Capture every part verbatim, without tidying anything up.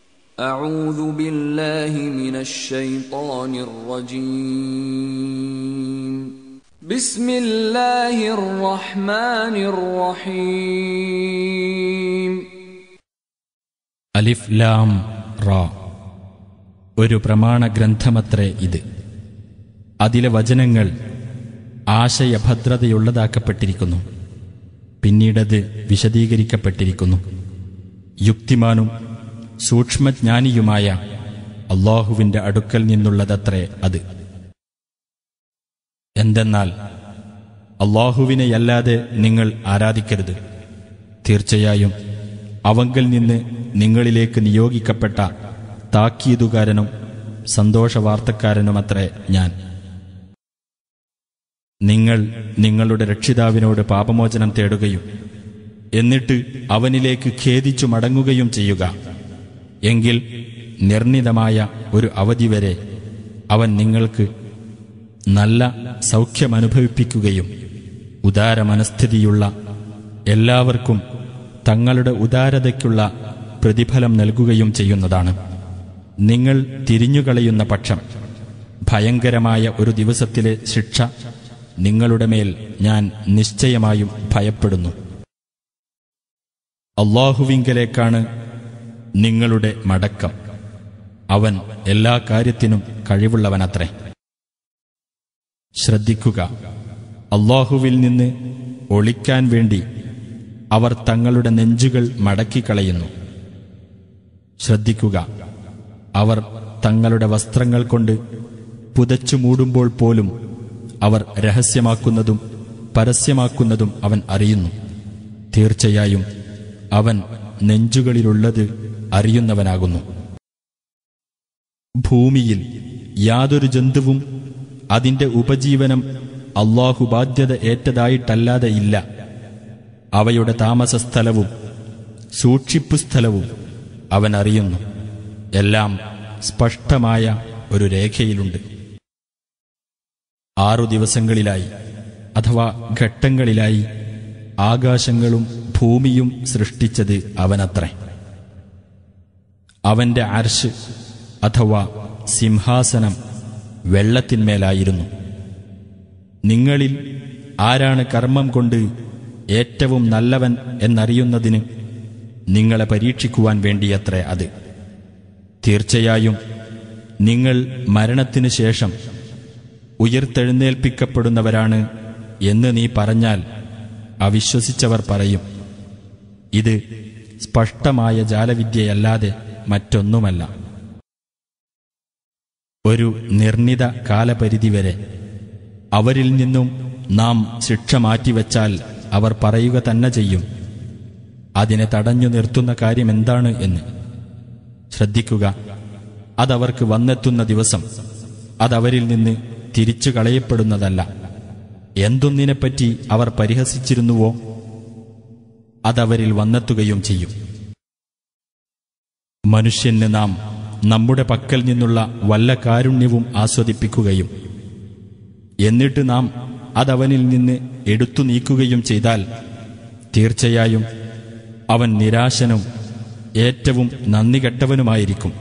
أعوذ بالله من الشيطان الرجيم بسم الله الرحمن الرحيم അലിഫ് ലാം റാ. ഒരു പ്രമാണ ഗ്രന്ഥമത്രേ ഇത്. അതിലെ വചനങ്ങൾ ആശയഭദ്രതയുള്ളതാക്കപ്പെട്ടിരിക്കുന്നു. പിന്നീടത് വിശദീകരിക്കപ്പെട്ടിരിക്കുന്നു. യുക്തിമാനും സൂക്ഷ്മജ്ഞാനിയുമായ അല്ലാഹുവിന്റെ അടുക്കൽ നിന്നുള്ളതത്രേ അത്. എന്തെന്നാൽ അല്ലാഹുവിനെയല്ലാതെ നിങ്ങൾ ആരാധിക്കരുത്. തീർച്ചയായും അവങ്കൽ നിന്ന് നിങ്ങളിലേക്ക് നിയോഗിക്കപ്പെട്ട താക്കീതുകാരനും സന്തോഷവാർത്തക്കാരനുമത്രേ ഞാൻ. നിങ്ങൾ നിങ്ങളുടെ രക്ഷിതാവിനോട് പാപമോചനം തേടുകയും എന്നിട്ട് അവനിലേക്ക് ഖേദിച്ചു മടങ്ങുകയും ചെയ്യുക. എങ്കിൽ നിർണിതമായ ഒരു അവധി വരെ അവൻ നിങ്ങൾക്ക് നല്ല സൗഖ്യമനുഭവിപ്പിക്കുകയും ഉദാരമനസ്ഥിതിയുള്ള എല്ലാവർക്കും തങ്ങളുടെ ഉദാരതയ്ക്കുള്ള പ്രതിഫലം നൽകുകയും ചെയ്യുന്നതാണ്. നിങ്ങൾ തിരിഞ്ഞുകളയുന്ന പക്ഷം ഭയങ്കരമായ ഒരു ദിവസത്തിലെ ശിക്ഷ നിങ്ങളുടെ മേൽ ഞാൻ നിശ്ചയമായും ഭയപ്പെടുന്നു. അല്ലാഹുവിങ്കലേക്കാണ് നിങ്ങളുടെ മടക്കം. അവൻ എല്ലാ കാര്യത്തിനും കഴിവുള്ളവനത്രേ. ശ്രദ്ധിക്കുക, അല്ലാഹുവിൽ നിന്ന് ഒളിക്കാൻ വേണ്ടി അവർ തങ്ങളുടെ നെഞ്ചുകൾ മടക്കിക്കളയുന്നു. ശ്രദ്ധിക്കുക, അവർ തങ്ങളുടെ വസ്ത്രങ്ങൾ കൊണ്ട് പുതച്ചു മൂടുമ്പോൾ പോലും അവർ രഹസ്യമാക്കുന്നതും പരസ്യമാക്കുന്നതും അവൻ അറിയുന്നു. തീർച്ചയായും അവൻ നെഞ്ചുകളിലുള്ളത് അറിയുന്നവനാകുന്നു. ഭൂമിയിൽ യാതൊരു ജന്തുവും അതിന്റെ ഉപജീവനം അല്ലാഹു ബാധ്യത ഏറ്റതായിട്ടല്ലാതെ ഇല്ല. അവയുടെ താമസസ്ഥലവും സൂക്ഷിപ്പുസ്ഥലവും അവൻ അറിയുന്നു. എല്ലാം സ്പഷ്ടമായ ഒരു രേഖയിലുണ്ട്. ആറു ദിവസങ്ങളിലായി അഥവാ ഘട്ടങ്ങളിലായി ആകാശങ്ങളും ഭൂമിയും സൃഷ്ടിച്ചത് അവനത്രേ. അവന്റെ അർശ് അഥവാ സിംഹാസനം വെള്ളത്തിന്മേലായിരുന്നു. നിങ്ങളിൽ ആരാണ് കർമ്മം കൊണ്ട് ഏറ്റവും നല്ലവൻ എന്നറിയുന്നതിന് നിങ്ങളെ പരീക്ഷിക്കുവാൻ വേണ്ടിയത്രേ അത്. തീർച്ചയായും നിങ്ങൾ മരണത്തിനു ശേഷം ഉയർത്തെഴുന്നേൽപ്പിക്കപ്പെടുന്നവരാണ് എന്ന് നീ പറഞ്ഞാൽ അവിശ്വസിച്ചവർ പറയും, ഇത് സ്പഷ്ടമായ ജാലവിദ്യയല്ലാതെ മറ്റൊന്നുമല്ല. ഒരു നിർണിത കാലപരിധി വരെ അവരിൽ നിന്നും നാം ശിക്ഷ മാറ്റിവെച്ചാൽ അവർ പറയുക തന്നെ ചെയ്യും, അതിനെ തടഞ്ഞു നിർത്തുന്ന കാര്യമെന്താണ് എന്ന്. ശ്രദ്ധിക്കുക, അതവർക്ക് വന്നെത്തുന്ന ദിവസം അതവരിൽ നിന്ന് തിരിച്ചു കളയപ്പെടുന്നതല്ല. എന്തൊന്നിനെപ്പറ്റി അവർ പരിഹസിച്ചിരുന്നുവോ അതവരിൽ വന്നെത്തുകയും ചെയ്യും. മനുഷ്യന് നാം നമ്മുടെ പക്കൽ നിന്നുള്ള വല്ല കാരുണ്യവും ആസ്വദിപ്പിക്കുകയും എന്നിട്ട് നാം അതവനിൽ നിന്ന് എടുത്തു നീക്കുകയും ചെയ്താൽ തീർച്ചയായും അവൻ നിരാശനും ഏറ്റവും നന്ദികെട്ടവനുമായിരിക്കും.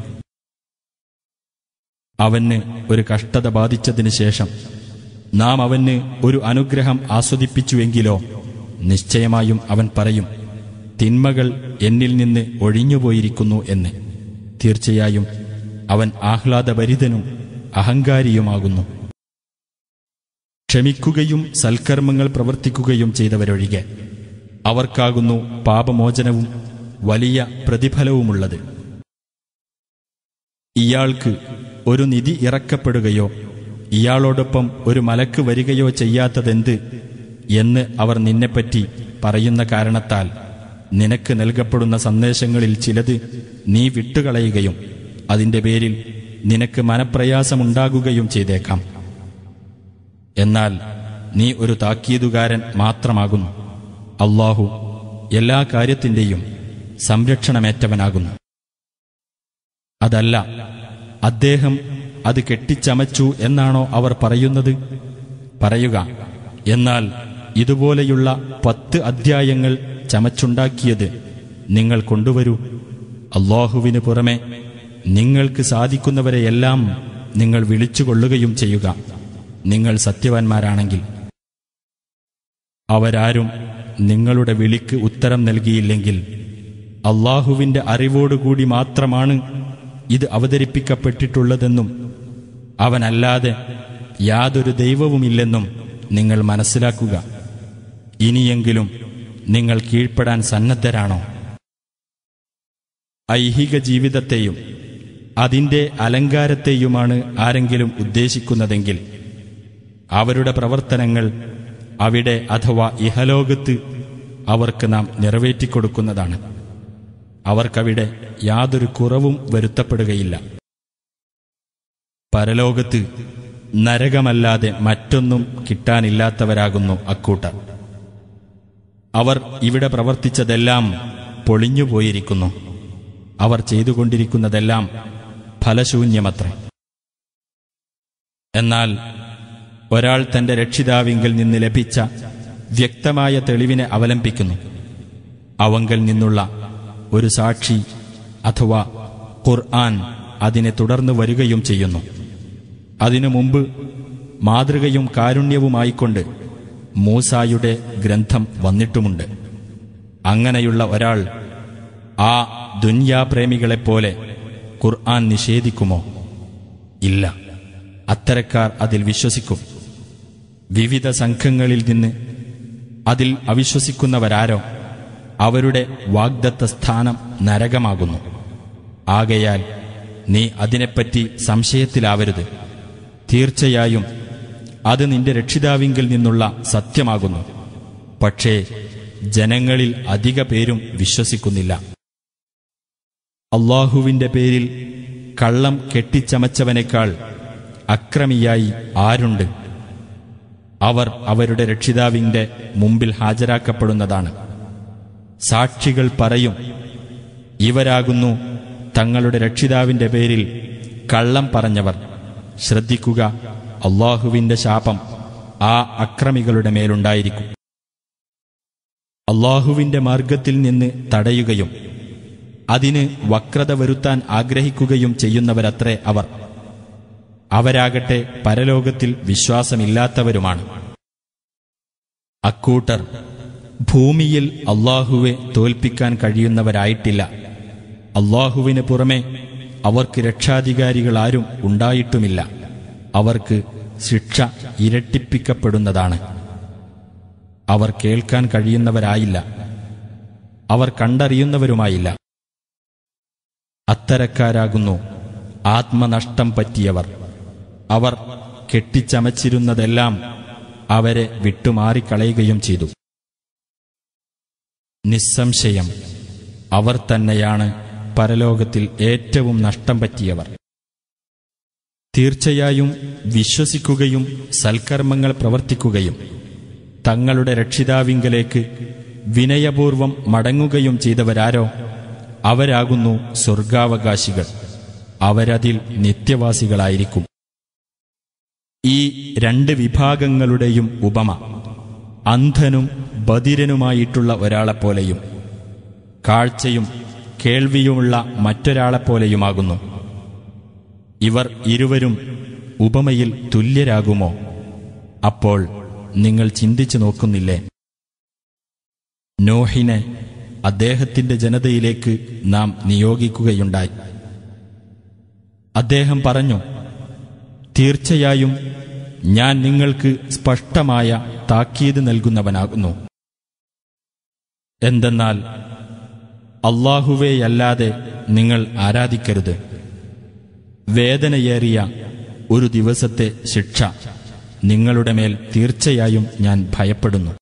അവന് ഒരു കഷ്ടത ബാധിച്ചതിന് ശേഷം നാം അവന് ഒരു അനുഗ്രഹം ആസ്വദിപ്പിച്ചുവെങ്കിലോ നിശ്ചയമായും അവൻ പറയും, തിന്മകൾ എന്നിൽ നിന്ന് ഒഴിഞ്ഞുപോയിരിക്കുന്നു എന്ന്. തീർച്ചയായും അവൻ ആഹ്ലാദഭരിതനും അഹങ്കാരിയുമാകുന്നു. ക്ഷമിക്കുകയും സൽക്കർമ്മങ്ങൾ പ്രവർത്തിക്കുകയും ചെയ്തവരൊഴികെ അവർക്കാകുന്നു പാപമോചനവും വലിയ പ്രതിഫലവുമുള്ളത്. ഇയാൾക്ക് ഒരു നിധി ഇറക്കപ്പെടുകയോ ഇയാളോടൊപ്പം ഒരു മലക്ക് വരികയോ ചെയ്യാത്തതെന്ത് എന്ന് അവർ നിന്നെപ്പറ്റി പറയുന്ന കാരണത്താൽ നിനക്ക് നൽകപ്പെടുന്ന സന്ദേശങ്ങളിൽ ചിലത് നീ വിട്ടുകളയുകയും അതിന്റെ പേരിൽ നിനക്ക് മനപ്രയാസമുണ്ടാകുകയും ചെയ്തേക്കാം. എന്നാൽ നീ ഒരു താക്കീതുകാരൻ മാത്രമാകുന്നു. അല്ലാഹു എല്ലാ കാര്യത്തിന്റെയും സംരക്ഷണമേറ്റവനാകുന്നു. അതല്ല, അദ്ദേഹം അത് കെട്ടിച്ചമച്ചു എന്നാണോ അവർ പറയുന്നത്? പറയുക, എന്നാൽ ഇതുപോലെയുള്ള പത്ത് അധ്യായങ്ങൾ ചമച്ചുണ്ടാക്കിയത് നിങ്ങൾ കൊണ്ടുവരൂ. അല്ലാഹുവിന് പുറമെ നിങ്ങൾക്ക് സാധിക്കുന്നവരെയെല്ലാം നിങ്ങൾ വിളിച്ചുകൊള്ളുകയും ചെയ്യുക, നിങ്ങൾ സത്യവാന്മാരാണെങ്കിൽ. അവരാരും നിങ്ങളുടെ വിളിക്ക് ഉത്തരം നൽകിയില്ലെങ്കിൽ അല്ലാഹുവിന്റെ അറിവോടുകൂടി മാത്രമാണ് ഇത് അവതരിപ്പിക്കപ്പെട്ടിട്ടുള്ളതെന്നും അവനല്ലാതെ യാതൊരു ദൈവവുമില്ലെന്നും നിങ്ങൾ മനസ്സിലാക്കുക. ഇനിയെങ്കിലും നിങ്ങൾ കീഴ്പ്പെടാൻ സന്നദ്ധരാണോ? ഐഹിക ജീവിതത്തെയും അതിന്റെ അലങ്കാരത്തെയുമാണ് ആരെങ്കിലും ഉദ്ദേശിക്കുന്നതെങ്കിൽ അവരുടെ പ്രവർത്തനങ്ങൾ അവിടെ അഥവാ ഇഹലോകത്ത് അവർക്ക് നാം നിറവേറ്റിക്കൊടുക്കുന്നതാണ്. അവർക്കവിടെ യാതൊരു കുറവും വരുത്തപ്പെടുകയില്ല. പരലോകത്ത് നരകമല്ലാതെ മറ്റൊന്നും കിട്ടാനില്ലാത്തവരാകുന്നു അക്കൂട്ടർ. അവർ ഇവിടെ പ്രവർത്തിച്ചതെല്ലാം പൊളിഞ്ഞുപോയിരിക്കുന്നു. അവർ ചെയ്തുകൊണ്ടിരിക്കുന്നതെല്ലാം ഫലശൂന്യമത്രേ. എന്നാൽ ഒരാൾ തന്റെ രക്ഷിതാവിങ്കിൽ നിന്ന് ലഭിച്ച വ്യക്തമായ തെളിവിനെ അവലംബിക്കുന്നു. അവങ്കൽ നിന്നുള്ള ഒരു സാക്ഷി അഥവാ ഖുർആൻ അതിനെ തുടർന്നു വരികയും ചെയ്യുന്നു. അതിനു മുമ്പ് മാതൃകയും കാരുണ്യവുമായിക്കൊണ്ട് മൂസായുടെ ഗ്രന്ഥം വന്നിട്ടുമുണ്ട്. അങ്ങനെയുള്ള ഒരാൾ ആ ദുന്യാപ്രേമികളെപ്പോലെ ഖുർആൻ നിഷേധിക്കുമോ? ഇല്ല, അത്തരക്കാർ അതിൽ വിശ്വസിക്കും. വിവിധ സംഘങ്ങളിൽ നിന്ന് അതിൽ അവിശ്വസിക്കുന്നവരാരോ അവരുടെ വാഗ്ദത്ത സ്ഥാനം നരകമാകുന്നു. ആകയാൽ നീ അതിനെപ്പറ്റി സംശയത്തിലാവരുത്. തീർച്ചയായും അത് നിന്റെ രക്ഷിതാവിങ്കിൽ നിന്നുള്ള സത്യമാകുന്നു. പക്ഷേ ജനങ്ങളിൽ അധിക പേരും വിശ്വസിക്കുന്നില്ല. അല്ലാഹുവിന്റെ പേരിൽ കള്ളം കെട്ടിച്ചമച്ചവനേക്കാൾ അക്രമിയായി ആരുണ്ട്? അവർ അവരുടെ രക്ഷിതാവിന്റെ മുമ്പിൽ ഹാജരാക്കപ്പെടുന്നതാണ്. സാക്ഷികൾ പറയും, ഇവരാകുന്നു തങ്ങളുടെ രക്ഷിതാവിന്റെ പേരിൽ കള്ളം പറഞ്ഞവർ. ശ്രദ്ധിക്കുക, അല്ലാഹുവിന്റെ ശാപം ആ അക്രമികളുടെ മേലുണ്ടായിരിക്കും. അല്ലാഹുവിന്റെ മാർഗത്തിൽ നിന്ന് തടയുകയും അതിന് വക്രത വരുത്താൻ ആഗ്രഹിക്കുകയും ചെയ്യുന്നവരത്രേ അവർ. അവരാകട്ടെ പരലോകത്തിൽ വിശ്വാസമില്ലാത്തവരുമാണ്. അക്കൂട്ടർ ഭൂമിയിൽ അല്ലാഹുവെ തോൽപ്പിക്കാൻ കഴിയുന്നവരായിട്ടില്ല. അല്ലാഹുവിന് പുറമെ അവർക്ക് രക്ഷാധികാരികളാരും ഉണ്ടായിട്ടുമില്ല. അവർക്ക് ശിക്ഷ ഇരട്ടിപ്പിക്കപ്പെടുന്നതാണ്. അവർ കേൾക്കാൻ കഴിയുന്നവരായില്ല, അവർ കണ്ടറിയുന്നവരുമായില്ല. അത്തരക്കാരാകുന്നു ആത്മനഷ്ടം പറ്റിയവർ. അവർ കെട്ടിച്ചമച്ചിരുന്നതെല്ലാം അവരെ വിട്ടുമാറിക്കളയുകയും ചെയ്തു. നിസ്സംശയം അവർ തന്നെയാണ് പരലോകത്തിൽ ഏറ്റവും നഷ്ടം പറ്റിയവർ. തീർച്ചയായും വിശ്വസിക്കുകയും സൽക്കർമ്മങ്ങൾ പ്രവർത്തിക്കുകയും തങ്ങളുടെ രക്ഷിതാവിങ്കലേക്ക് വിനയപൂർവം മടങ്ങുകയും ചെയ്തവരാരോ അവരാകുന്നു സ്വർഗാവകാശികൾ. അവരതിൽ നിത്യവാസികളായിരിക്കും. ഈ രണ്ട് വിഭാഗങ്ങളുടെയും ഉപമ അന്ധനും ബധിരനുമായിട്ടുള്ള ഒരാളെപ്പോലെയും കാഴ്ചയും കേൾവിയുമുള്ള മറ്റൊരാളെപ്പോലെയുമാകുന്നു. ഇവർ ഇരുവരും ഉപമയിൽ തുല്യരാകുമോ? അപ്പോൾ നിങ്ങൾ ചിന്തിച്ചു നോക്കുന്നില്ലേ? നോഹിനെ അദ്ദേഹത്തിന്റെ ജനതയിലേക്ക് നാം നിയോഗിക്കുകയുണ്ടായി. അദ്ദേഹം പറഞ്ഞു, തീർച്ചയായും ഞാൻ നിങ്ങൾക്ക് സ്പഷ്ടമായ താക്കീത് നൽകുന്നവനാകുന്നു. എന്തെന്നാൽ അല്ലാഹുവേയല്ലാതെ നിങ്ങൾ ആരാധിക്കരുത്. വേദനയേറിയ ഒരു ദിവസത്തെ ശിക്ഷ നിങ്ങളുടെ മേൽ തീർച്ചയായും ഞാൻ ഭയപ്പെടുന്നു.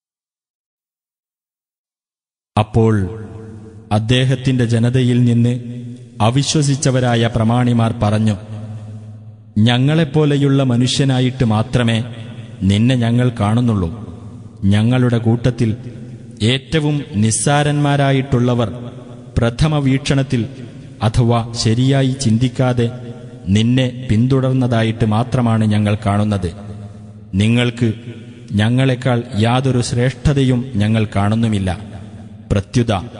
അപ്പോൾ അദ്ദേഹത്തിന്റെ ജനതയിൽ നിന്ന് അവിശ്വസിച്ചവരായ പ്രമാണിമാർ പറഞ്ഞു, ഞങ്ങളെപ്പോലെയുള്ള മനുഷ്യനായിട്ട് മാത്രമേ നിന്നെ ഞങ്ങൾ കാണുന്നുള്ളൂ. ഞങ്ങളുടെ കൂട്ടത്തിൽ ഏറ്റവും നിസ്സാരന്മാരായിട്ടുള്ളവർ പ്രഥമ വീക്ഷണത്തിൽ അഥവാ ശരിയായി ചിന്തിക്കാതെ നിന്നെ പിന്തുടർന്നതായിട്ട് മാത്രമാണ് ഞങ്ങൾ കാണുന്നത്. നിങ്ങൾക്ക് ഞങ്ങളെക്കാൾ യാതൊരു ശ്രേഷ്ഠതയും ഞങ്ങൾ കാണുന്നുമില്ല. പ്രത്യുത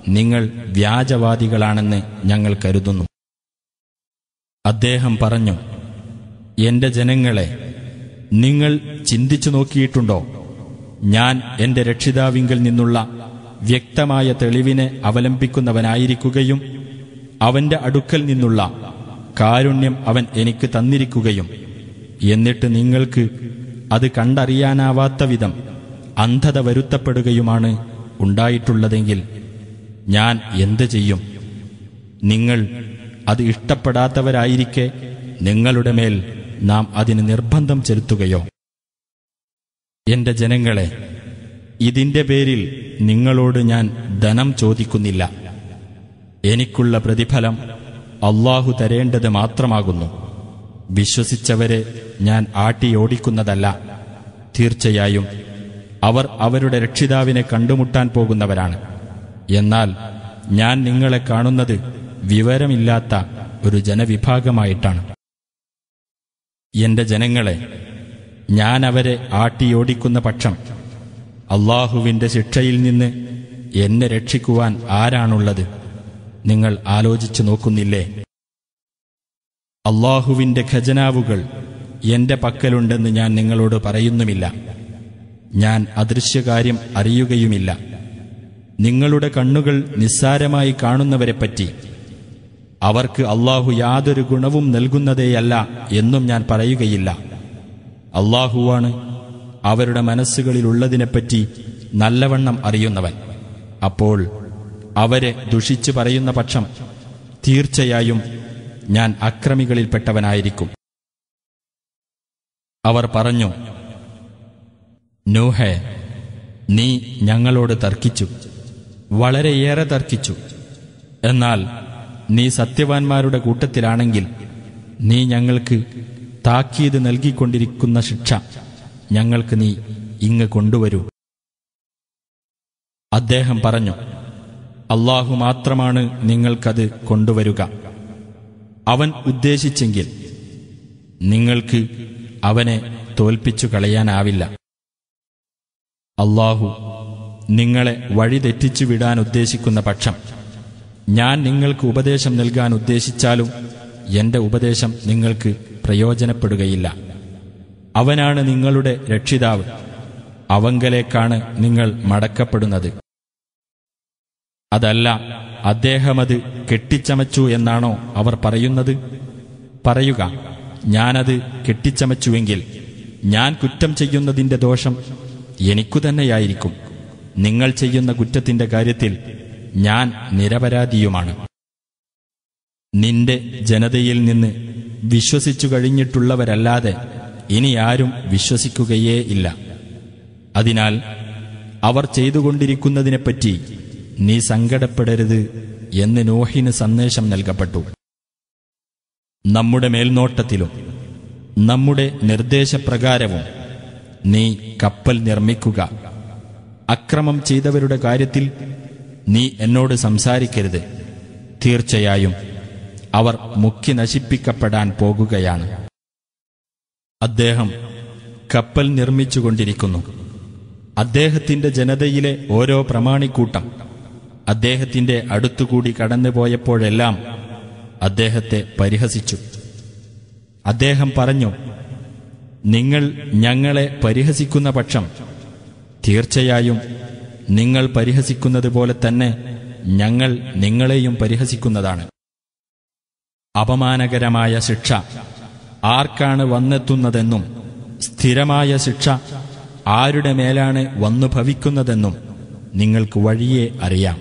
നിങ്ങൾ വ്യാജവാദികളാണെന്ന് ഞങ്ങൾ കരുതുന്നു. അദ്ദേഹം പറഞ്ഞു, എന്റെ ജനങ്ങളെ, നിങ്ങൾ ചിന്തിച്ചു നോക്കിയിട്ടുണ്ടോ? ഞാൻ എന്റെ രക്ഷിതാവിങ്കിൽ നിന്നുള്ള വ്യക്തമായ തെളിവിനെ അവലംബിക്കുന്നവനായിരിക്കുകയും അവന്റെ അടുക്കൽ നിന്നുള്ള കാരുണ്യം അവൻ എനിക്ക് തന്നിരിക്കുകയും എന്നിട്ട് നിങ്ങൾക്ക് അത് കണ്ടറിയാനാവാത്ത വിധം അന്ധത വരുത്തപ്പെടുകയുമാണ് ഉണ്ടായിട്ടുള്ളതെങ്കിൽ ഞാൻ എന്ത് ചെയ്യും? നിങ്ങൾ അത് ഇഷ്ടപ്പെടാത്തവരായിരിക്കെ നിങ്ങളുടെ മേൽ നാം അതിന് നിർബന്ധം ചെലുത്തുകയോ? എന്റെ ജനങ്ങളെ, ഇതിന്റെ പേരിൽ നിങ്ങളോട് ഞാൻ ധനം ചോദിക്കുന്നില്ല. എനിക്കുള്ള പ്രതിഫലം അല്ലാഹു തരേണ്ടത് മാത്രമാകുന്നു. വിശ്വസിച്ചവരെ ഞാൻ ആട്ടിയോടിക്കുന്നതല്ല. തീർച്ചയായും അവർ അവരുടെ രക്ഷിതാവിനെ കണ്ടുമുട്ടാൻ പോകുന്നവരാണ്. എന്നാൽ ഞാൻ നിങ്ങളെ കാണുന്നത് വിവരമില്ലാത്ത ഒരു ജനവിഭാഗമായിട്ടാണ്. എന്റെ ജനങ്ങളെ, ഞാൻ അവരെ ആട്ടിയോടിക്കുന്ന പക്ഷം അല്ലാഹുവിന്റെ ശിക്ഷയിൽ നിന്ന് എന്നെ രക്ഷിക്കുവാൻ ആരാണുള്ളത്? നിങ്ങൾ ആലോചിച്ചു നോക്കുന്നില്ലേ? അല്ലാഹുവിന്റെ ഖജനാവുകൾ എന്റെ പക്കലുണ്ടെന്ന് ഞാൻ നിങ്ങളോട് പറയുന്നുമില്ല. ഞാൻ അദൃശ്യകാര്യം അറിയുകയുമില്ല. നിങ്ങളുടെ കണ്ണുകൾ നിസ്സാരമായി കാണുന്നവരെപ്പറ്റി അവർക്ക് അല്ലാഹു യാതൊരു ഗുണവും നൽകുന്നതേയല്ല എന്നും ഞാൻ പറയുകയില്ല. അല്ലാഹുവാണ് അവരുടെ മനസ്സുകളിലുള്ളതിനെപ്പറ്റി നല്ലവണ്ണം അറിയുന്നവൻ. അപ്പോൾ അവരെ ദുഷിച്ചു പറയുന്ന പക്ഷം തീർച്ചയായും ഞാൻ അക്രമികളിൽപ്പെട്ടവനായിരിക്കും. അവർ പറഞ്ഞു, നൂഹേ, നീ ഞങ്ങളോട് തർക്കിച്ചു, വളരെയേറെ തർക്കിച്ചു. എന്നാൽ നീ സത്യവാൻമാരുടെ കൂട്ടത്തിലാണെങ്കിൽ നീ ഞങ്ങൾക്ക് താക്കീത് നൽകിക്കൊണ്ടിരിക്കുന്ന ശിക്ഷ ഞങ്ങൾക്ക് നീ ഇങ്ങ് കൊണ്ടുവരൂ. അദ്ദേഹം പറഞ്ഞു, അല്ലാഹു മാത്രമാണ് നിങ്ങൾക്കത് കൊണ്ടുവരുക. അവൻ ഉദ്ദേശിച്ചെങ്കിൽ നിങ്ങൾക്ക് അവനെ തോൽപ്പിച്ചു കളയാനാവില്ല. അല്ലാഹു നിങ്ങളെ വഴിതെറ്റിച്ചു വിടാൻ ഉദ്ദേശിക്കുന്ന പക്ഷം ഞാൻ നിങ്ങൾക്ക് ഉപദേശം നൽകാൻ ഉദ്ദേശിച്ചാലും എന്റെ ഉപദേശം നിങ്ങൾക്ക് പ്രയോജനപ്പെടുകയില്ല. അവനാണ് നിങ്ങളുടെ രക്ഷിതാവ്, അവങ്കലേക്കാണ് നിങ്ങൾ മടക്കപ്പെടുന്നത്. അതല്ല, അദ്ദേഹമത് കെട്ടിച്ചമച്ചു എന്നാണോ അവർ പറയുന്നത്? പറയുക, ഞാനത് കെട്ടിച്ചമച്ചുവെങ്കിൽ ഞാൻ കുറ്റം ചെയ്യുന്നതിന്റെ ദോഷം എനിക്കു തന്നെയായിരിക്കും. നിങ്ങൾ ചെയ്യുന്ന കുറ്റത്തിന്റെ കാര്യത്തിൽ ഞാൻ നിരപരാധിയുമാണ്. നിന്റെ ജനതയിൽ നിന്ന് വിശ്വസിച്ചു കഴിഞ്ഞിട്ടുള്ളവരല്ലാതെ ഇനി ആരും വിശ്വസിക്കുകയേ ഇല്ല. അതിനാൽ അവർ ചെയ്തുകൊണ്ടിരിക്കുന്നതിനെപ്പറ്റി നീ സങ്കടപ്പെടരുത് എന്ന് നോഹിന് സന്ദേശം നൽകപ്പെട്ടു. നമ്മുടെ മേൽനോട്ടത്തിലും നമ്മുടെ നിർദ്ദേശപ്രകാരവും നീ കപ്പൽ നിർമ്മിക്കുക. അക്രമം ചെയ്തവരുടെ കാര്യത്തിൽ നീ എന്നോട് സംസാരിക്കരുത്. തീർച്ചയായും അവർ മുക്കി നശിപ്പിക്കപ്പെടാൻ പോകുകയാണ്. അദ്ദേഹം കപ്പൽ നിർമ്മിച്ചുകൊണ്ടിരിക്കുന്നു. അദ്ദേഹത്തിന്റെ ജനതയിലെ ഓരോ പ്രമാണിക്കൂട്ടം അദ്ദേഹത്തിന്റെ അടുത്തുകൂടി കടന്നുപോയപ്പോഴെല്ലാം അദ്ദേഹത്തെ പരിഹസിച്ചു. അദ്ദേഹം പറഞ്ഞു, നിങ്ങൾ ഞങ്ങളെ പരിഹസിക്കുന്ന പക്ഷം തീർച്ചയായും നിങ്ങൾ പരിഹസിക്കുന്നത് പോലെ തന്നെ ഞങ്ങൾ നിങ്ങളെയും പരിഹസിക്കുന്നതാണ്. അപമാനകരമായ ശിക്ഷ ആർക്കാണ് വന്നെത്തുന്നതെന്നും സ്ഥിരമായ ശിക്ഷ ആരുടെ മേലാണ് വന്നു ഭവിക്കുന്നതെന്നും നിങ്ങൾക്ക് വഴിയേ അറിയാം.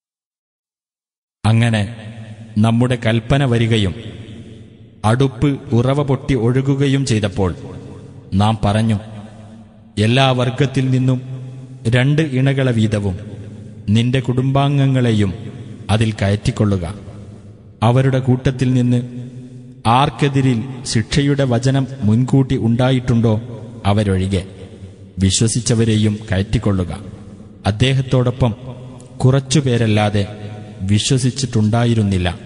അങ്ങനെ നമ്മുടെ കൽപ്പന വരികയും അടുപ്പ് ഉറവ പൊട്ടി ഒഴുകുകയും ചെയ്തപ്പോൾ നാം പറഞ്ഞു, എല്ലാ വർഗത്തിൽ നിന്നും രണ്ട് ഇണകളെ വീതവും നിന്റെ കുടുംബാംഗങ്ങളെയും അതിൽ കയറ്റിക്കൊള്ളുക. അവരുടെ കൂട്ടത്തിൽ നിന്ന് ആർക്കെതിരിൽ ശിക്ഷയുടെ വചനം മുൻകൂട്ടി ഉണ്ടായിട്ടുണ്ടോ അവരൊഴികെ വിശ്വസിച്ചവരെയും കയറ്റിക്കൊള്ളുക. അദ്ദേഹത്തോടൊപ്പം കുറച്ചുപേരല്ലാതെ വിശ്വസിച്ചിട്ടുണ്ടായിരുന്നില്ല.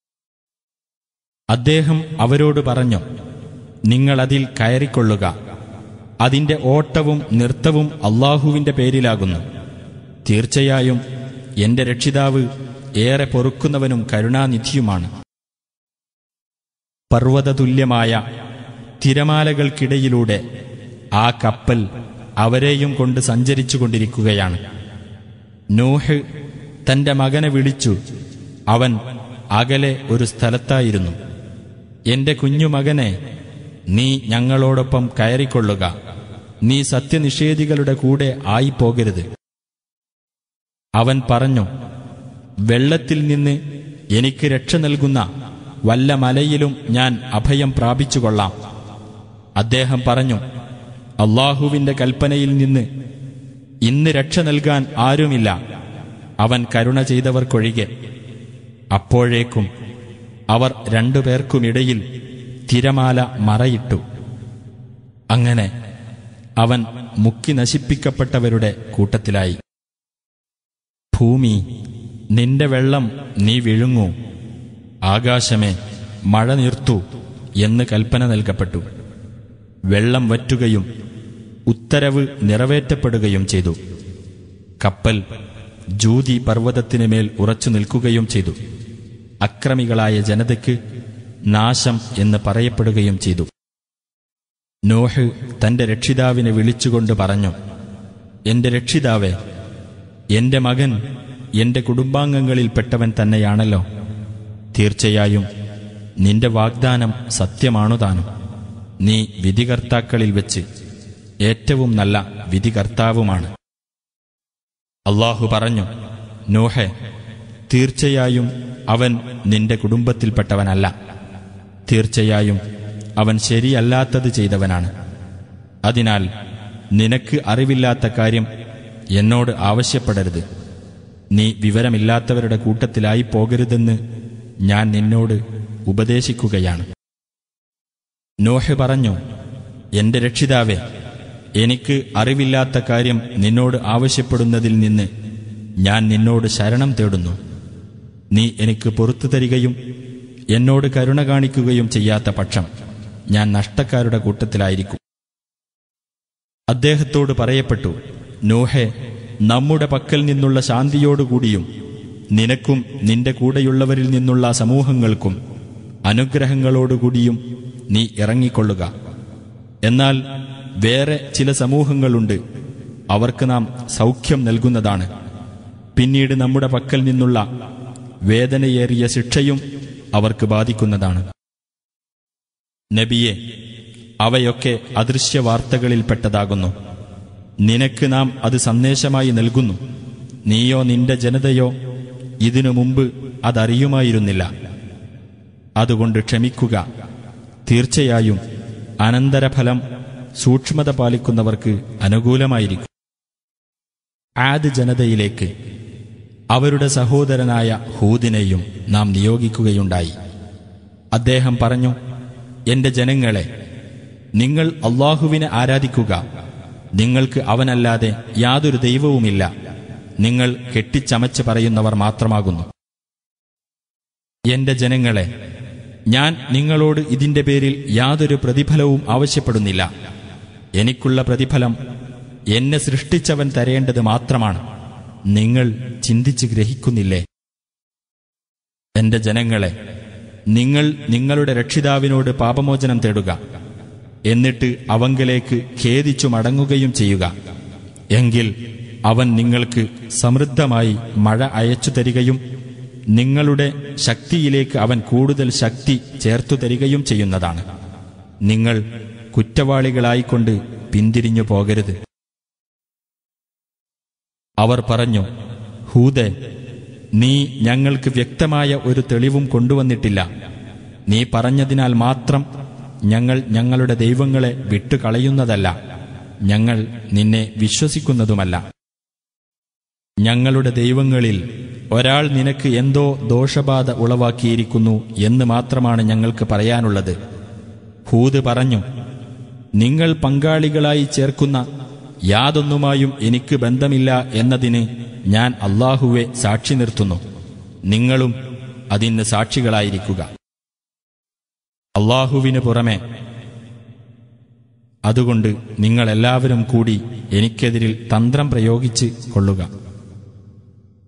അദ്ദേഹം അവരോട് പറഞ്ഞു, നിങ്ങളതിൽ കയറിക്കൊള്ളുക. അതിന്റെ ഓട്ടവും നൃത്തവും അല്ലാഹുവിന്റെ പേരിലാകുന്നു. തീർച്ചയായും എന്റെ രക്ഷിതാവ് ഏറെ പൊറുക്കുന്നവനും കരുണാനിധിയുമാണ്. പർവ്വതതുല്യമായ തിരമാലകൾക്കിടയിലൂടെ ആ കപ്പൽ അവരെയും കൊണ്ട് സഞ്ചരിച്ചുകൊണ്ടിരിക്കുകയാണ്. നൂഹ് തന്റെ മകനെ വിളിച്ചു. അവൻ അകലെ ഒരു സ്ഥലത്തായിരുന്നു. എന്റെ കുഞ്ഞുമകനെ, നീ ഞങ്ങളോടൊപ്പം കയറിക്കൊള്ളുക. നീ സത്യനിഷേധികളുടെ കൂടെ ആയിപ്പോകരുത്. അവൻ പറഞ്ഞു, വെള്ളത്തിൽ നിന്ന് എനിക്ക് രക്ഷ നൽകുന്ന വല്ല മലയിലും ഞാൻ അഭയം പ്രാപിച്ചുകൊള്ളാം. അദ്ദേഹം പറഞ്ഞു, അല്ലാഹുവിന്റെ കൽപ്പനയിൽ നിന്ന് ഇന്ന് രക്ഷ നൽകാൻ ആരുമില്ല, അവൻ കരുണ ചെയ്തവർക്കൊഴികെ. അപ്പോഴേക്കും അവർ രണ്ടുപേർക്കുമിടയിൽ തിരമാല മറയിട്ടു. അങ്ങനെ അവൻ മുക്കി നശിപ്പിക്കപ്പെട്ടവരുടെ കൂട്ടത്തിലായി. ഭൂമി, നിന്റെ വെള്ളം നീ വിഴുങ്ങൂ, ആകാശമേ മഴ നിർത്തൂ എന്ന് കൽപ്പന നൽകപ്പെട്ടു. വെള്ളം വറ്റുകയും ഉത്തരവ് നിറവേറ്റപ്പെടുകയും ചെയ്തു. കപ്പൽ ജൂതി പർവ്വതത്തിന് മേൽ ഉറച്ചു നിൽക്കുകയും ചെയ്തു. അക്രമികളായ ജനതയ്ക്ക് നാശം എന്ന് പറയപ്പെടുകയും ചെയ്തു. നോഹ് തന്റെ രക്ഷിതാവിനെ വിളിച്ചുകൊണ്ട് പറഞ്ഞു, എന്റെ രക്ഷിതാവേ, എന്റെ മകൻ എന്റെ കുടുംബാംഗങ്ങളിൽപ്പെട്ടവൻ തന്നെയാണല്ലോ. തീർച്ചയായും നിന്റെ വാഗ്ദാനം സത്യമാണു താനും. നീ വിധികർത്താക്കളിൽ വെച്ച് ഏറ്റവും നല്ല വിധികർത്താവുമാണ്. അല്ലാഹു പറഞ്ഞു, നോഹേ, തീർച്ചയായും അവൻ നിന്റെ കുടുംബത്തിൽപ്പെട്ടവനല്ല. തീർച്ചയായും അവൻ ശരിയല്ലാത്തത് ചെയ്തവനാണ്. അതിനാൽ നിനക്ക് അറിവില്ലാത്ത കാര്യം എന്നോട് ആവശ്യപ്പെടരുത്. നീ വിവരമില്ലാത്തവരുടെ കൂട്ടത്തിലായി പോകരുതെന്ന് ഞാൻ നിന്നോട് ഉപദേശിക്കുകയാണ്. നോഹ് പറഞ്ഞു, എന്റെ രക്ഷിതാവേ, എനിക്ക് അറിവില്ലാത്ത കാര്യം നിന്നോട് ആവശ്യപ്പെടുന്നതിൽ നിന്ന് ഞാൻ നിന്നോട് ശരണം തേടുന്നു. നീ എനിക്ക് പുറത്തു തരികയും എന്നോട് കരുണ കാണിക്കുകയും ചെയ്യാത്ത പക്ഷം ഞാൻ നഷ്ടക്കാരുടെ കൂട്ടത്തിലായിരിക്കും. അദ്ദേഹത്തോട് പറയപ്പെട്ടു, നോഹേ, നമ്മുടെ പക്കൽ നിന്നുള്ള ശാന്തിയോടുകൂടിയും നിനക്കും നിന്റെ കൂടെയുള്ളവരിൽ നിന്നുള്ള സമൂഹങ്ങൾക്കും അനുഗ്രഹങ്ങളോടുകൂടിയും നീ ഇറങ്ങിക്കൊള്ളുക. എന്നാൽ വേറെ ചില സമൂഹങ്ങളുണ്ട്, അവർക്ക് നാം സൗഖ്യം നൽകുന്നതാണ്. പിന്നീട് നമ്മുടെ പക്കൽ നിന്നുള്ള വേദനയേറിയ ശിക്ഷയും അവർക്ക് ബാധിക്കുന്നതാണ്. നബിയെ, അവയൊക്കെ അദൃശ്യവാർത്തകളിൽപ്പെട്ടതാകുന്നു. നിനക്ക് നാം അത് സന്ദേശമായി നൽകുന്നു. നീയോ നിന്റെ ജനതയോ ഇതിനു മുമ്പ് അതറിയുമായിരുന്നില്ല. അതുകൊണ്ട് ക്ഷമിക്കുക. തീർച്ചയായും അനന്തരഫലം സൂക്ഷ്മത പാലിക്കുന്നവർക്ക് അനുകൂലമായിരിക്കും. ആദ് ജനതയിലേക്ക് അവരുടെ സഹോദരനായ ഹൂദിനെയും നാം നിയോഗിക്കുകയുണ്ടായി. അദ്ദേഹം പറഞ്ഞു, എന്റെ ജനങ്ങളെ, നിങ്ങൾ അല്ലാഹുവിനെ ആരാധിക്കുക. നിങ്ങൾക്ക് അവനല്ലാതെ യാതൊരു ദൈവവുമില്ല. നിങ്ങൾ കെട്ടിച്ചമച്ച് പറയുന്നവർ മാത്രമാകുന്നു. എന്റെ ജനങ്ങളെ, ഞാൻ നിങ്ങളോട് ഇതിന്റെ പേരിൽ യാതൊരു പ്രതിഫലവും ആവശ്യപ്പെടുന്നില്ല. എനിക്കുള്ള പ്രതിഫലം എന്നെ സൃഷ്ടിച്ചവൻ തരേണ്ടത് മാത്രമാണ്. നിങ്ങൾ ചിന്തിച്ച് ഗ്രഹിക്കുന്നില്ലേ? എന്റെ ജനങ്ങളെ, നിങ്ങൾ നിങ്ങളുടെ രക്ഷിതാവിനോട് പാപമോചനം തേടുക. എന്നിട്ട് അവങ്കലേക്ക് ഖേദിച്ചു മടങ്ങുകയും ചെയ്യുക. എങ്കിൽ അവൻ നിങ്ങൾക്ക് സമൃദ്ധമായി മഴ അയച്ചു തരികയും നിങ്ങളുടെ ശക്തിയിലേക്ക് അവൻ കൂടുതൽ ശക്തി ചേർത്തു തരികയും ചെയ്യുന്നതാണ്. നിങ്ങൾ കുറ്റവാളികളായിക്കൊണ്ട് പിന്തിരിഞ്ഞു പോകരുത്. അവർ പറഞ്ഞു, ഹൂദേ, നീ ഞങ്ങൾക്ക് വ്യക്തമായ ഒരു തെളിവും കൊണ്ടുവന്നിട്ടില്ല. നീ പറഞ്ഞതിനാൽ മാത്രം ഞങ്ങൾ ഞങ്ങളുടെ ദൈവങ്ങളെ വിട്ടുകളയുന്നതല്ല, ഞങ്ങൾ നിന്നെ വിശ്വസിക്കുന്നതുമല്ല. ഞങ്ങളുടെ ദൈവങ്ങളിൽ ഒരാൾ നിനക്ക് എന്തോ ദോഷബാധ ഉളവാക്കിയിരിക്കുന്നു എന്ന് മാത്രമാണ് ഞങ്ങൾക്ക് പറയാനുള്ളത്. ഹൂദ് പറഞ്ഞു, നിങ്ങൾ പങ്കാളികളായി ചേർക്കുന്ന യാതൊന്നുമായും എനിക്ക് ബന്ധമില്ല എന്നതിന് ഞാൻ അല്ലാഹുവെ സാക്ഷി നിർത്തുന്നു. നിങ്ങളും അതിന് സാക്ഷികളായിരിക്കുക. അല്ലാഹുവിന് പുറമെ അതുകൊണ്ട് നിങ്ങളെല്ലാവരും കൂടി എനിക്കെതിരിൽ തന്ത്രം പ്രയോഗിച്ച് കൊള്ളുക.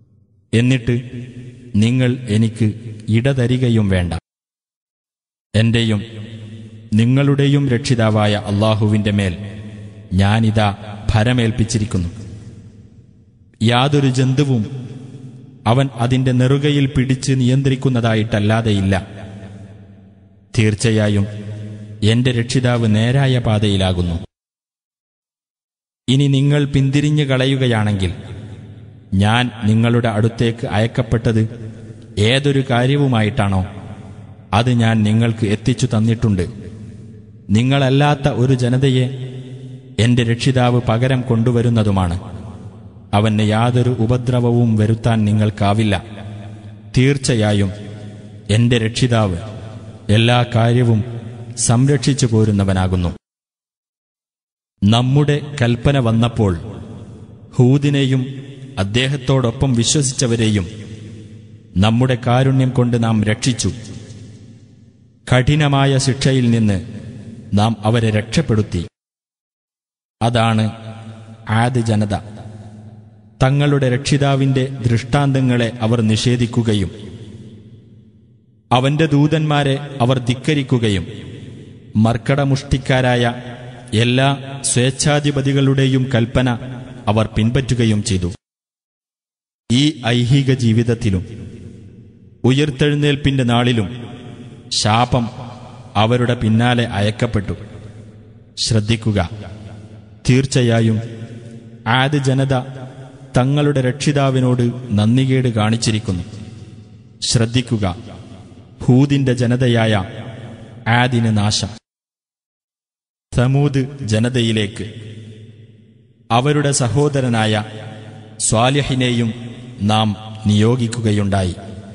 എന്നിട്ട് നിങ്ങൾ എനിക്ക് ഇടതരികയും വേണ്ട. എന്റെയും നിങ്ങളുടെയും രക്ഷിതാവായ അല്ലാഹുവിന്റെ മേൽ ഞാനിതാ ഭരമേൽപ്പിച്ചിരിക്കുന്നു. യാതൊരു ജന്തുവും അവൻ അതിന്റെ നെറുകയിൽ പിടിച്ച് നിയന്ത്രിക്കുന്നതായിട്ടല്ലാതെയില്ല. തീർച്ചയായും എന്റെ രക്ഷിതാവ് നേരായ പാതയിലാകുന്നു. ഇനി നിങ്ങൾ പിന്തിരിഞ്ഞു കളയുകയാണെങ്കിൽ ഞാൻ നിങ്ങളുടെ അടുത്തേക്ക് അയക്കപ്പെട്ടത് ഏതൊരു കാര്യവുമായിട്ടാണോ അത് ഞാൻ നിങ്ങൾക്ക് എത്തിച്ചു തന്നിട്ടുണ്ട്. നിങ്ങളല്ലാത്ത ഒരു ജനതയെ എന്റെ രക്ഷിതാവ് പകരം കൊണ്ടുവരുന്നതുമാണ്. അവന് യാതൊരു ഉപദ്രവവും വരുത്താൻ നിങ്ങൾക്കാവില്ല. തീർച്ചയായും എന്റെ രക്ഷിതാവ് എല്ലാ കാര്യവും സംരക്ഷിച്ചു പോരുന്നവനാകുന്നു. നമ്മുടെ കൽപ്പന വന്നപ്പോൾ ഹൂദിനെയും അദ്ദേഹത്തോടൊപ്പം വിശ്വസിച്ചവരെയും നമ്മുടെ കാരുണ്യം കൊണ്ട് നാം രക്ഷിച്ചു. കഠിനമായ ശിക്ഷയിൽ നിന്ന് നാം അവരെ രക്ഷപ്പെടുത്തി. അതാണ് ആദ് ജനത. തങ്ങളുടെ രക്ഷിതാവിന്റെ ദൃഷ്ടാന്തങ്ങളെ അവർ നിഷേധിക്കുകയും അവന്റെ ദൂതന്മാരെ അവർ ധിക്കരിക്കുകയും മർക്കടമുഷ്ടിക്കാരായ എല്ലാ സ്വേച്ഛാധിപതികളുടെയും കൽപ്പന അവർ പിൻപറ്റുകയും ചെയ്തു. ഈ ഐഹിക ജീവിതത്തിലും ഉയിർത്തെഴുന്നേൽപ്പിന്റെ നാളിലും ശാപം അവരുടെ പിന്നാലെ അയക്കപ്പെട്ടു. ശ്രദ്ധിക്കുക, തീർച്ചയായും ആദ് ജനത തങ്ങളുടെ രക്ഷിതാവിനോട് നന്ദികേട് കാണിച്ചിരിക്കുന്നു. ശ്രദ്ധിക്കുക, ഹൂദിന്റെ ജനതയായ ആദിന് നാശം. സമൂദ് ജനതയിലേക്ക് അവരുടെ സഹോദരനായ സ്വാലിഹിനെയും നാം നിയോഗിക്കുകയുണ്ടായി.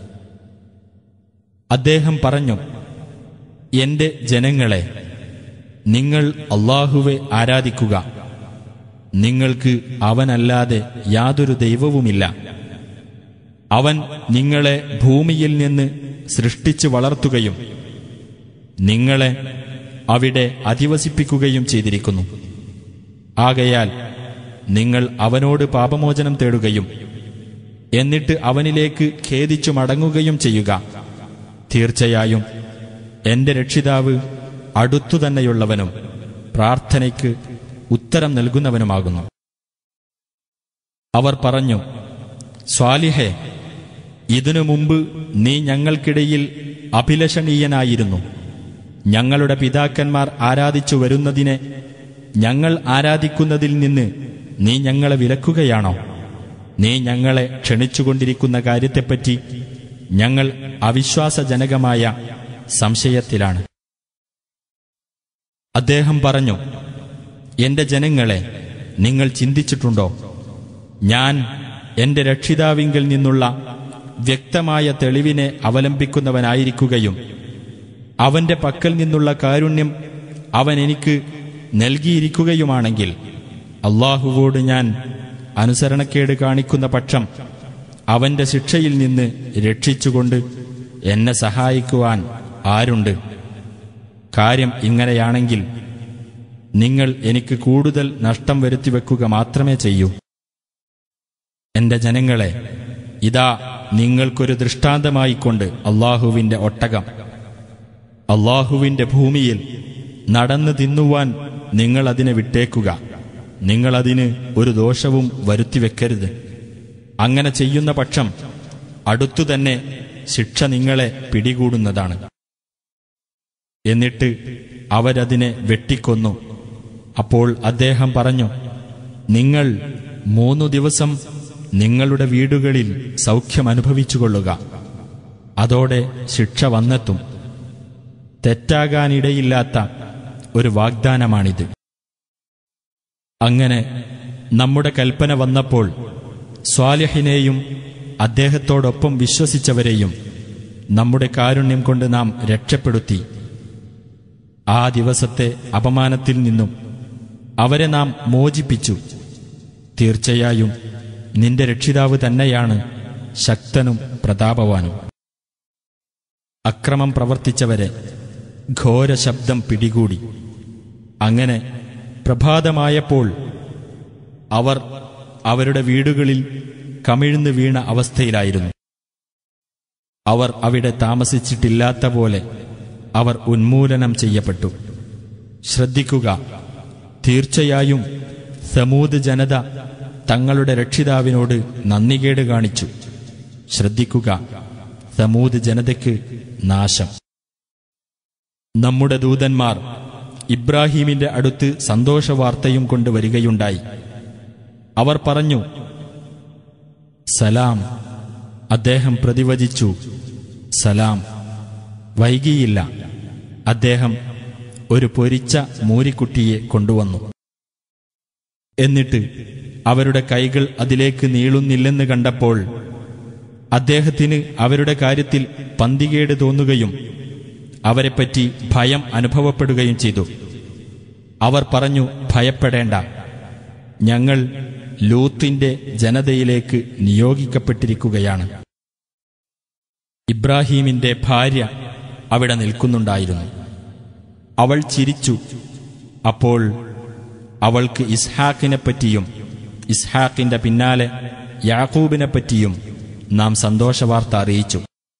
അദ്ദേഹം പറഞ്ഞു, എന്റെ ജനങ്ങളെ, നിങ്ങൾ അല്ലാഹുവെ ആരാധിക്കുക. നിങ്ങൾക്ക് അവനല്ലാതെ യാതൊരു ദൈവവുമില്ല. അവൻ നിങ്ങളെ ഭൂമിയിൽ നിന്ന് സൃഷ്ടിച്ചു വളർത്തുകയും നിങ്ങളെ അവിടെ അധിവസിപ്പിക്കുകയും ചെയ്തിരിക്കുന്നു. ആകയാൽ നിങ്ങൾ അവനോട് പാപമോചനം തേടുകയും എന്നിട്ട് അവനിലേക്ക് ഖേദിച്ചു മടങ്ങുകയും ചെയ്യുക. തീർച്ചയായും എന്റെ രക്ഷിതാവ് അടുത്തുതന്നെയുള്ളവനും പ്രാർത്ഥനയ്ക്ക് ഉത്തരം നൽകുന്നവനുമാകുന്നു. അവർ പറഞ്ഞു, സ്വാലിഹേ, ഇതിനു മുമ്പ് നീ ഞങ്ങൾക്കിടയിൽ അഭിലഷണീയനായിരുന്നു. ഞങ്ങളുടെ പിതാക്കന്മാർ ആരാധിച്ചു വരുന്നതിനെ ഞങ്ങൾ ആരാധിക്കുന്നതിൽ നിന്ന് നീ ഞങ്ങളെ വിലക്കുകയാണോ? നീ ഞങ്ങളെ ക്ഷണിച്ചുകൊണ്ടിരിക്കുന്ന കാര്യത്തെപ്പറ്റി ഞങ്ങൾ അവിശ്വാസജനകമായ സംശയത്തിലാണ്. അദ്ദേഹം പറഞ്ഞു, എന്റെ ജനങ്ങളെ, നിങ്ങൾ ചിന്തിച്ചിട്ടുണ്ടോ? ഞാൻ എന്റെ രക്ഷിതാവിങ്കിൽ നിന്നുള്ള വ്യക്തമായ തെളിവിനെ അവലംബിക്കുന്നവനായിരിക്കുകയും അവന്റെ പക്കൽ നിന്നുള്ള കാരുണ്യം അവൻ എനിക്ക് നൽകിയിരിക്കുകയുമാണെങ്കിൽ അല്ലാഹുവോട് ഞാൻ അനുസരണക്കേട് കാണിക്കുന്ന പക്ഷം അവന്റെ ശിക്ഷയിൽ നിന്ന് രക്ഷിച്ചുകൊണ്ട് എന്നെ സഹായിക്കുവാൻ ആരുണ്ട്? കാര്യം ഇങ്ങനെയാണെങ്കിൽ നിങ്ങൾ എനിക്ക് കൂടുതൽ നഷ്ടം വരുത്തിവെക്കുക മാത്രമേ ചെയ്യൂ. എന്റെ ജനങ്ങളെ, ഇതാ നിങ്ങൾക്കൊരു ദൃഷ്ടാന്തമായിക്കൊണ്ട് അല്ലാഹുവിന്റെ ഒട്ടകം. അല്ലാഹുവിന്റെ ഭൂമിയിൽ നടന്നു തിന്നുവാൻ നിങ്ങൾ അതിനെ വിട്ടേക്കുക. നിങ്ങളതിന് ഒരു ദോഷവും വരുത്തിവെക്കരുത്. അങ്ങനെ ചെയ്യുന്ന പക്ഷം അടുത്തുതന്നെ ശിക്ഷ നിങ്ങളെ പിടികൂടുന്നതാണ്. എന്നിട്ട് അവരതിനെ വെട്ടിക്കൊന്നു. അപ്പോൾ അദ്ദേഹം പറഞ്ഞു, നിങ്ങൾ മൂന്നു ദിവസം നിങ്ങളുടെ വീടുകളിൽ സൗഖ്യമനുഭവിച്ചുകൊള്ളുക. അതോടെ ശിക്ഷ വന്നെത്തും. തെറ്റാകാനിടയില്ലാത്ത ഒരു വാഗ്ദാനമാണിത്. അങ്ങനെ നമ്മുടെ കൽപ്പന വന്നപ്പോൾ സ്വാലിഹിനെയും അദ്ദേഹത്തോടൊപ്പം വിശ്വസിച്ചവരെയും നമ്മുടെ കാരുണ്യം കൊണ്ട് നാം രക്ഷപ്പെടുത്തി. ആ ദിവസത്തെ അപമാനത്തിൽ നിന്നും അവരെ നാം മോചിപ്പിച്ചു. തീർച്ചയായും നിന്റെ രക്ഷിതാവ് തന്നെയാണ് ശക്തനും പ്രതാപവാനും. അക്രമം പ്രവർത്തിച്ചവരെ ഘോരശബ്ദം പിടികൂടി. അങ്ങനെ പ്രഭാതമായപ്പോൾ അവർ അവരുടെ വീടുകളിൽ കമിഴ്ന്നു വീണ അവസ്ഥയിലായിരുന്നു. അവർ അവിടെ താമസിച്ചിട്ടില്ലാത്ത പോലെ അവർ ഉന്മൂലനം ചെയ്യപ്പെട്ടു. ശ്രദ്ധിക്കുക, തീർച്ചയായും സമൂദ് ജനത തങ്ങളുടെ രക്ഷിതാവിനോട് നന്ദികേട് കാണിച്ചു. ശ്രദ്ധിക്കുക, സമൂദ് ജനതയ്ക്ക് നാശം. നമ്മുടെ ദൂതന്മാർ ഇബ്രാഹീമിന്റെ അടുത്ത് സന്തോഷവാർത്തയും കൊണ്ട് വരികയുണ്ടായി. അവർ പറഞ്ഞു, സലാം. അദ്ദേഹം പ്രതിവചിച്ചു, സലാം. വൈകിയില്ല. അദ്ദേഹം ഒരു പൊരിച്ച മൂരിക്കുട്ടിയെ കൊണ്ടുവന്നു. എന്നിട്ട് അവരുടെ കൈകൾ അതിലേക്ക് നീളുന്നില്ലെന്ന് കണ്ടപ്പോൾ അദ്ദേഹത്തിന് അവരുടെ കാര്യത്തിൽ പന്തികേട് തോന്നുകയും അവരെപ്പറ്റി ഭയം അനുഭവപ്പെടുകയും ചെയ്തു. അവർ പറഞ്ഞു, ഭയപ്പെടേണ്ട, ഞങ്ങൾ ലൂത്തിന്റെ ജനതയിലേക്ക് നിയോഗിക്കപ്പെട്ടിരിക്കുകയാണ്. ഇബ്രാഹീമിന്റെ ഭാര്യ അവിടെ നിൽക്കുന്നുണ്ടായിരുന്നു. അവൾ ചിരിച്ചു. അപ്പോൾ അവൾക്ക് ഇസ്ഹാക്കിനെപ്പറ്റിയും ഇസ്ഹാക്കിന്റെ പിന്നാലെ യാക്കൂബിനെപ്പറ്റിയും നാം സന്തോഷവാർത്ത അറിയിച്ചു.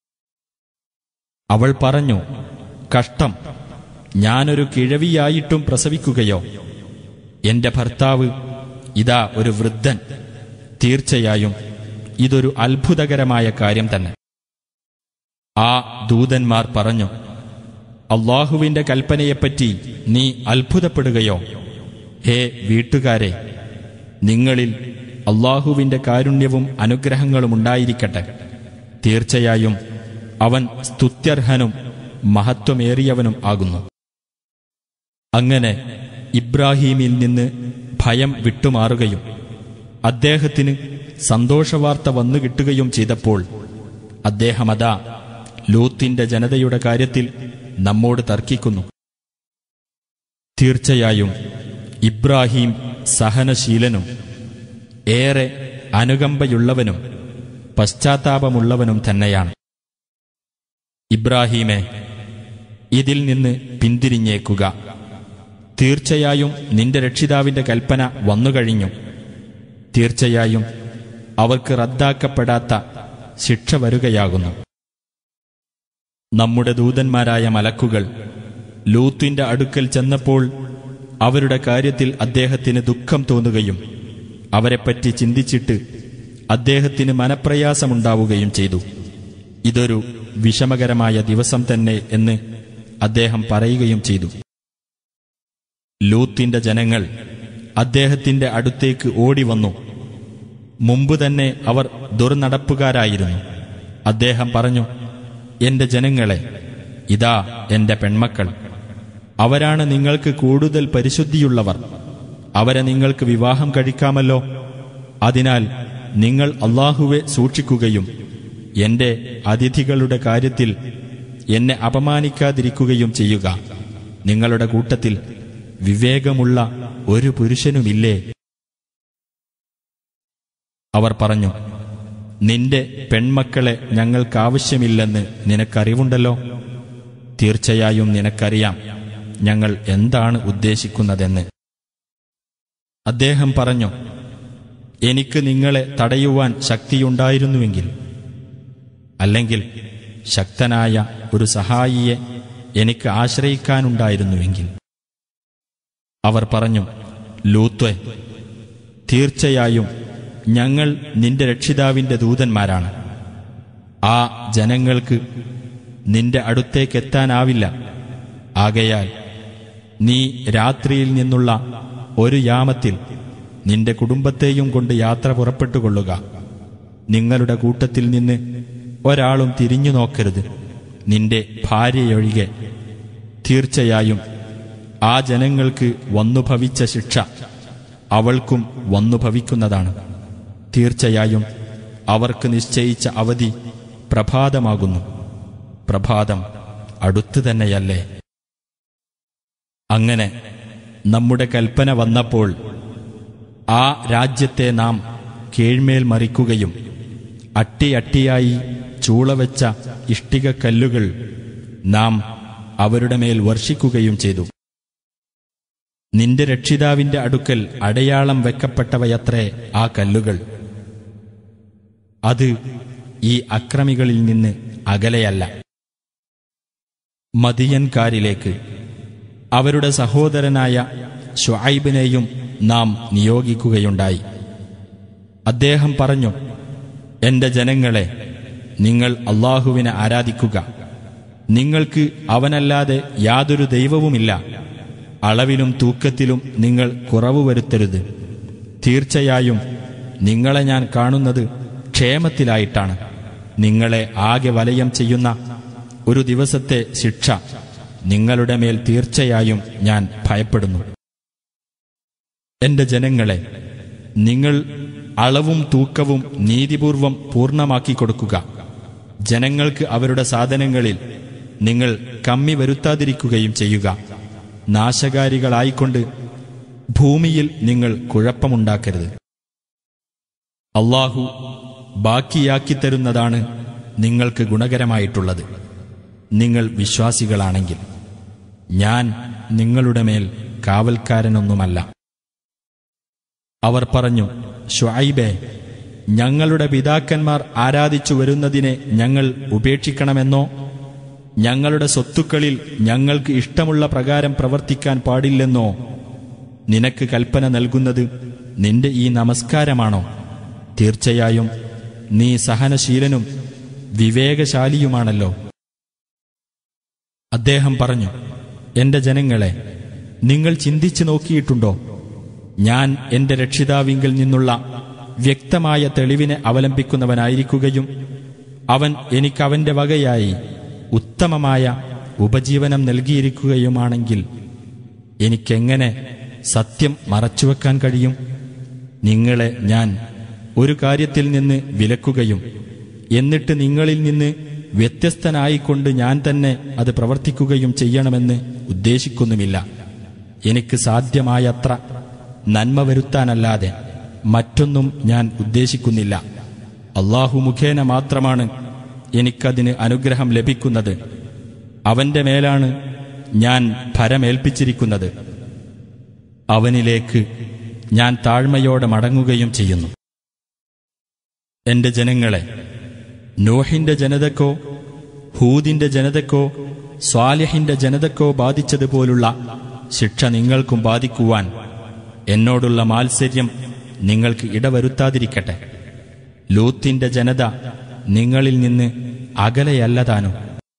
അവൾ പറഞ്ഞു, കഷ്ടം, ഞാനൊരു കിഴവിയായിട്ടും പ്രസവിക്കുകയോ? എന്റെ ഭർത്താവ് ഇതാ ഒരു വൃദ്ധൻ. തീർച്ചയായും ഇതൊരു അത്ഭുതകരമായ കാര്യം തന്നെ. ആ ദൂതന്മാർ പറഞ്ഞു, അല്ലാഹുവിന്റെ കൽപ്പനയെപ്പറ്റി നീ അത്ഭുതപ്പെടുകയോ? ഹേ വീട്ടുകാരെ, നിങ്ങളിൽ അല്ലാഹുവിന്റെ കാരുണ്യവും അനുഗ്രഹങ്ങളും ഉണ്ടായിരിക്കട്ടെ. തീർച്ചയായും അവൻ സ്തുത്യർഹനും മഹത്വമേറിയവനും ആകുന്നു. അങ്ങനെ ഇബ്രാഹീമിൽ നിന്ന് ഭയം വിട്ടുമാറുകയും അദ്ദേഹത്തിന് സന്തോഷവാർത്ത വന്നു കിട്ടുകയും ചെയ്തപ്പോൾ അദ്ദേഹമതാ ലൂത്തിന്റെ ജനതയുടെ കാര്യത്തിൽ നമ്മോട് തർക്കിക്കുന്നു. തീർച്ചയായും ഇബ്രാഹീം സഹനശീലനും ഏറെ അനുകമ്പയുള്ളവനും പശ്ചാത്താപമുള്ളവനും തന്നെയാണ്. ഇബ്രാഹീമേ, ഇതിൽ നിന്ന് പിന്തിരിഞ്ഞേക്കുക. തീർച്ചയായും നിന്റെ രക്ഷിതാവിന്റെ കൽപ്പന വന്നുകഴിഞ്ഞു. തീർച്ചയായും അവർക്ക് റദ്ദാക്കപ്പെടാത്ത ശിക്ഷ വരുകയാകുന്നു. നമ്മുടെ ദൂതന്മാരായ മലക്കുകൾ ലൂത്തിന്റെ അടുക്കൽ ചെന്നപ്പോൾ അവരുടെ കാര്യത്തിൽ അദ്ദേഹത്തിന് ദുഃഖം തോന്നുകയും അവരെപ്പറ്റി ചിന്തിച്ചിട്ട് അദ്ദേഹത്തിന് മനപ്രയാസമുണ്ടാവുകയും ചെയ്തു. ഇതൊരു വിഷമകരമായ ദിവസം തന്നെ എന്ന് അദ്ദേഹം പറയുകയും ചെയ്തു. ലൂത്തിന്റെ ജനങ്ങൾ അദ്ദേഹത്തിന്റെ അടുത്തേക്ക് ഓടിവന്നു. മുമ്പ് തന്നെ അവർ ദുർനടപ്പുകാരായിരുന്നു. അദ്ദേഹം പറഞ്ഞു, എന്റെ ജനങ്ങളെ, ഇതാ എന്റെ പെൺമക്കൾ. അവരാണ് നിങ്ങൾക്ക് കൂടുതൽ പരിശുദ്ധിയുള്ളവർ. അവരെ നിങ്ങൾക്ക് വിവാഹം കഴിക്കാമല്ലോ. അതിനാൽ നിങ്ങൾ അല്ലാഹുവെ സൂക്ഷിക്കുകയും എന്റെ അതിഥികളുടെ കാര്യത്തിൽ എന്നെ അപമാനിക്കാതിരിക്കുകയും ചെയ്യുക. നിങ്ങളുടെ കൂട്ടത്തിൽ വിവേകമുള്ള ഒരു പുരുഷനുമില്ലേ? അവർ പറഞ്ഞു, നിന്റെ പെൺമക്കളെ ഞങ്ങൾക്കാവശ്യമില്ലെന്ന് നിനക്കറിവുണ്ടല്ലോ. തീർച്ചയായും നിനക്കറിയാം ഞങ്ങൾ എന്താണ് ഉദ്ദേശിക്കുന്നതെന്ന്. അദ്ദേഹം പറഞ്ഞു, എനിക്ക് നിങ്ങളെ തടയുവാൻ ശക്തിയുണ്ടായിരുന്നുവെങ്കിൽ, അല്ലെങ്കിൽ ശക്തനായ ഒരു സഹായിയെ എനിക്ക് ആശ്രയിക്കാനുണ്ടായിരുന്നുവെങ്കിൽ. അവർ പറഞ്ഞു, ലൂത്വേ, തീർച്ചയായും ഞങ്ങൾ നിന്റെ രക്ഷിതാവിന്റെ ദൂതന്മാരാണ്. ആ ജനങ്ങൾക്ക് നിന്റെ അടുത്തേക്കെത്താനാവില്ല. ആകയാൽ നീ രാത്രിയിൽ നിന്നുള്ള ഒരു യാമത്തിൽ നിന്റെ കുടുംബത്തെയും കൊണ്ട് യാത്ര പുറപ്പെട്ടുകൊള്ളുക. നിങ്ങളുടെ കൂട്ടത്തിൽ നിന്ന് ഒരാളും തിരിഞ്ഞു നോക്കരുത്, നിന്റെ ഭാര്യയൊഴികെ. തീർച്ചയായും ആ ജനങ്ങൾക്ക് വന്നുഭവിച്ച ശിക്ഷ അവൾക്കും വന്നുഭവിക്കുന്നതാണ്. തീർച്ചയായും അവർക്ക് നിശ്ചയിച്ച അവധി പ്രഭാതമാകുന്നു. പ്രഭാതം അടുത്തു തന്നെയല്ലേ. അങ്ങനെ നമ്മുടെ കൽപ്പന വന്നപ്പോൾ ആ രാജ്യത്തെ നാം കീഴ്മേൽ മറിക്കുകയും അട്ടിയട്ടിയായി ചൂളവെച്ച ഇഷ്ടികക്കല്ലുകൾ നാം അവരുടെ മേൽ വർഷിക്കുകയും ചെയ്തു. നിന്റെ രക്ഷിതാവിന്റെ അടുക്കൽ അടയാളം വെക്കപ്പെട്ടവയത്രേ ആ കല്ലുകൾ. അത് ഈ അക്രമികളിൽ നിന്ന് അകലെയല്ല. മദിയൻകാരിലേക്ക് അവരുടെ സഹോദരനായ ശുഐബിനെയും നാം നിയോഗിക്കുകയുണ്ടായി. അദ്ദേഹം പറഞ്ഞു, എന്റെ ജനങ്ങളെ, നിങ്ങൾ അല്ലാഹുവിനെ ആരാധിക്കുക. നിങ്ങൾക്ക് അവനല്ലാതെ യാതൊരു ദൈവവുമില്ല. അളവിലും തൂക്കത്തിലും നിങ്ങൾ കുറവ് വരുത്തരുത്. തീർച്ചയായും നിങ്ങളെ ഞാൻ കാണുന്നത് ക്ഷേമത്തിലായിട്ടാണ്. നിങ്ങളെ ആകെ വലയം ചെയ്യുന്ന ഒരു ദിവസത്തെ ശിക്ഷ നിങ്ങളുടെ മേൽ തീർച്ചയായും ഞാൻ ഭയപ്പെടുന്നു. എന്റെ ജനങ്ങളെ, നിങ്ങൾ അളവും തൂക്കവും നീതിപൂർവം പൂർണ്ണമാക്കി കൊടുക്കുക. ജനങ്ങൾക്ക് അവരുടെ സാധനങ്ങളിൽ നിങ്ങൾ കമ്മി വരുത്താതിരിക്കുകയും ചെയ്യുക. നാശകാരികളായിക്കൊണ്ട് ഭൂമിയിൽ നിങ്ങൾ കുഴപ്പമുണ്ടാക്കരുത്. അല്ലാഹു ബാക്കിയാക്കി തരുന്നതാണ് നിങ്ങൾക്ക് ഗുണകരമായിട്ടുള്ളത്, നിങ്ങൾ വിശ്വാസികളാണെങ്കിൽ. ഞാൻ നിങ്ങളുടെ മേൽ കാവൽക്കാരനൊന്നുമല്ല. അവർ പറഞ്ഞു, ശുഐബേ, ഞങ്ങളുടെ പിതാക്കന്മാർ ആരാധിച്ചു വരുന്നതിനെ ഞങ്ങൾ ഉപേക്ഷിക്കണമെന്നോ ഞങ്ങളുടെ സ്വത്തുക്കളിൽ ഞങ്ങൾക്ക് ഇഷ്ടമുള്ള പ്രകാരം പ്രവർത്തിക്കാൻ പാടില്ലെന്നോ നിനക്ക് കൽപ്പന നൽകുന്നത് നിന്റെ ഈ നമസ്കാരമാണോ? തീർച്ചയായും നീ സഹനശീലനും വിവേകശാലിയുമാണല്ലോ. അദ്ദേഹം പറഞ്ഞു, എന്റെ ജനങ്ങളെ, നിങ്ങൾ ചിന്തിച്ചു നോക്കിയിട്ടുണ്ടോ? ഞാൻ എന്റെ രക്ഷിതാവിങ്കിൽ നിന്നുള്ള വ്യക്തമായ തെളിവിനെ അവലംബിക്കുന്നവനായിരിക്കുകയും അവൻ എനിക്കവന്റെ വകയായി ഉത്തമമായ ഉപജീവനം നൽകിയിരിക്കുകയുമാണെങ്കിൽ എനിക്കെങ്ങനെ സത്യം മറച്ചുവെക്കാൻ കഴിയും? നിങ്ങളെ ഞാൻ ഒരു കാര്യത്തിൽ നിന്ന് വിലക്കുകയും എന്നിട്ട് നിങ്ങളിൽ നിന്ന് വ്യത്യസ്തനായിക്കൊണ്ട് ഞാൻ തന്നെ അത് പ്രവർത്തിക്കുകയും ചെയ്യണമെന്ന് ഉദ്ദേശിക്കുന്നുമില്ല. എനിക്ക് സാധ്യമായത്ര നന്മ വരുത്താനല്ലാതെ മറ്റൊന്നും ഞാൻ ഉദ്ദേശിക്കുന്നില്ല. അല്ലാഹു മുഖേന മാത്രമാണ് എനിക്കതിന് അനുഗ്രഹം ലഭിക്കുന്നത്. അവന്റെ മേലാണ് ഞാൻ ഭരമേൽപ്പിച്ചിരിക്കുന്നത്. അവനിലേക്ക് ഞാൻ താഴ്മയോടെ മടങ്ങുകയും ചെയ്യുന്നു. എന്റെ ജനങ്ങളെ, നോഹിന്റെ ജനതക്കോ ഹൂദിന്റെ ജനതക്കോ സ്വാലിഹിന്റെ ജനതക്കോ ബാധിച്ചതുപോലുള്ള ശിക്ഷ നിങ്ങൾക്കും ബാധിക്കുവാൻ എന്നോടുള്ള മാത്സര്യം നിങ്ങൾക്ക് ഇടവരുത്താതിരിക്കട്ടെ. ലൂത്തിന്റെ ജനത നിങ്ങളിൽ നിന്ന് അകലെയല്ലതാനും.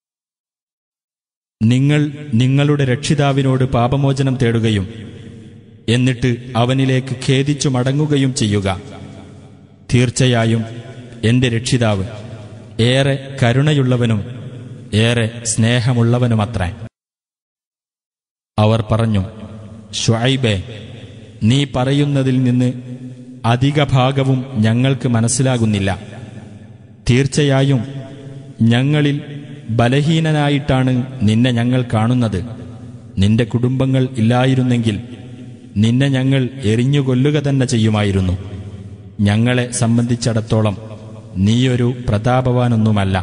നിങ്ങൾ നിങ്ങളുടെ രക്ഷിതാവിനോട് പാപമോചനം തേടുകയും എന്നിട്ട് അവനിലേക്ക് ഖേദിച്ചു മടങ്ങുകയും ചെയ്യുക. തീർച്ചയായും എന്റെ രക്ഷിതാവ് ഏറെ കരുണയുള്ളവനും ഏറെ സ്നേഹമുള്ളവനുമത്രേ. അവർ പറഞ്ഞു, ശുഐബേ, നീ പറയുന്നതിൽ നിന്ന് അധിക ഭാഗവും ഞങ്ങൾക്ക് മനസ്സിലാകുന്നില്ല. തീർച്ചയായും ഞങ്ങളിൽ ബലഹീനനായിട്ടാണ് നിന്നെ ഞങ്ങൾ കാണുന്നത്. നിന്റെ കുടുംബങ്ങൾ ഇല്ലായിരുന്നെങ്കിൽ നിന്നെ ഞങ്ങൾ എറിഞ്ഞുകൊല്ലുക തന്നെ ചെയ്യുമായിരുന്നു. ഞങ്ങളെ സംബന്ധിച്ചിടത്തോളം നീയൊരു പ്രതാപവാനൊന്നുമല്ല.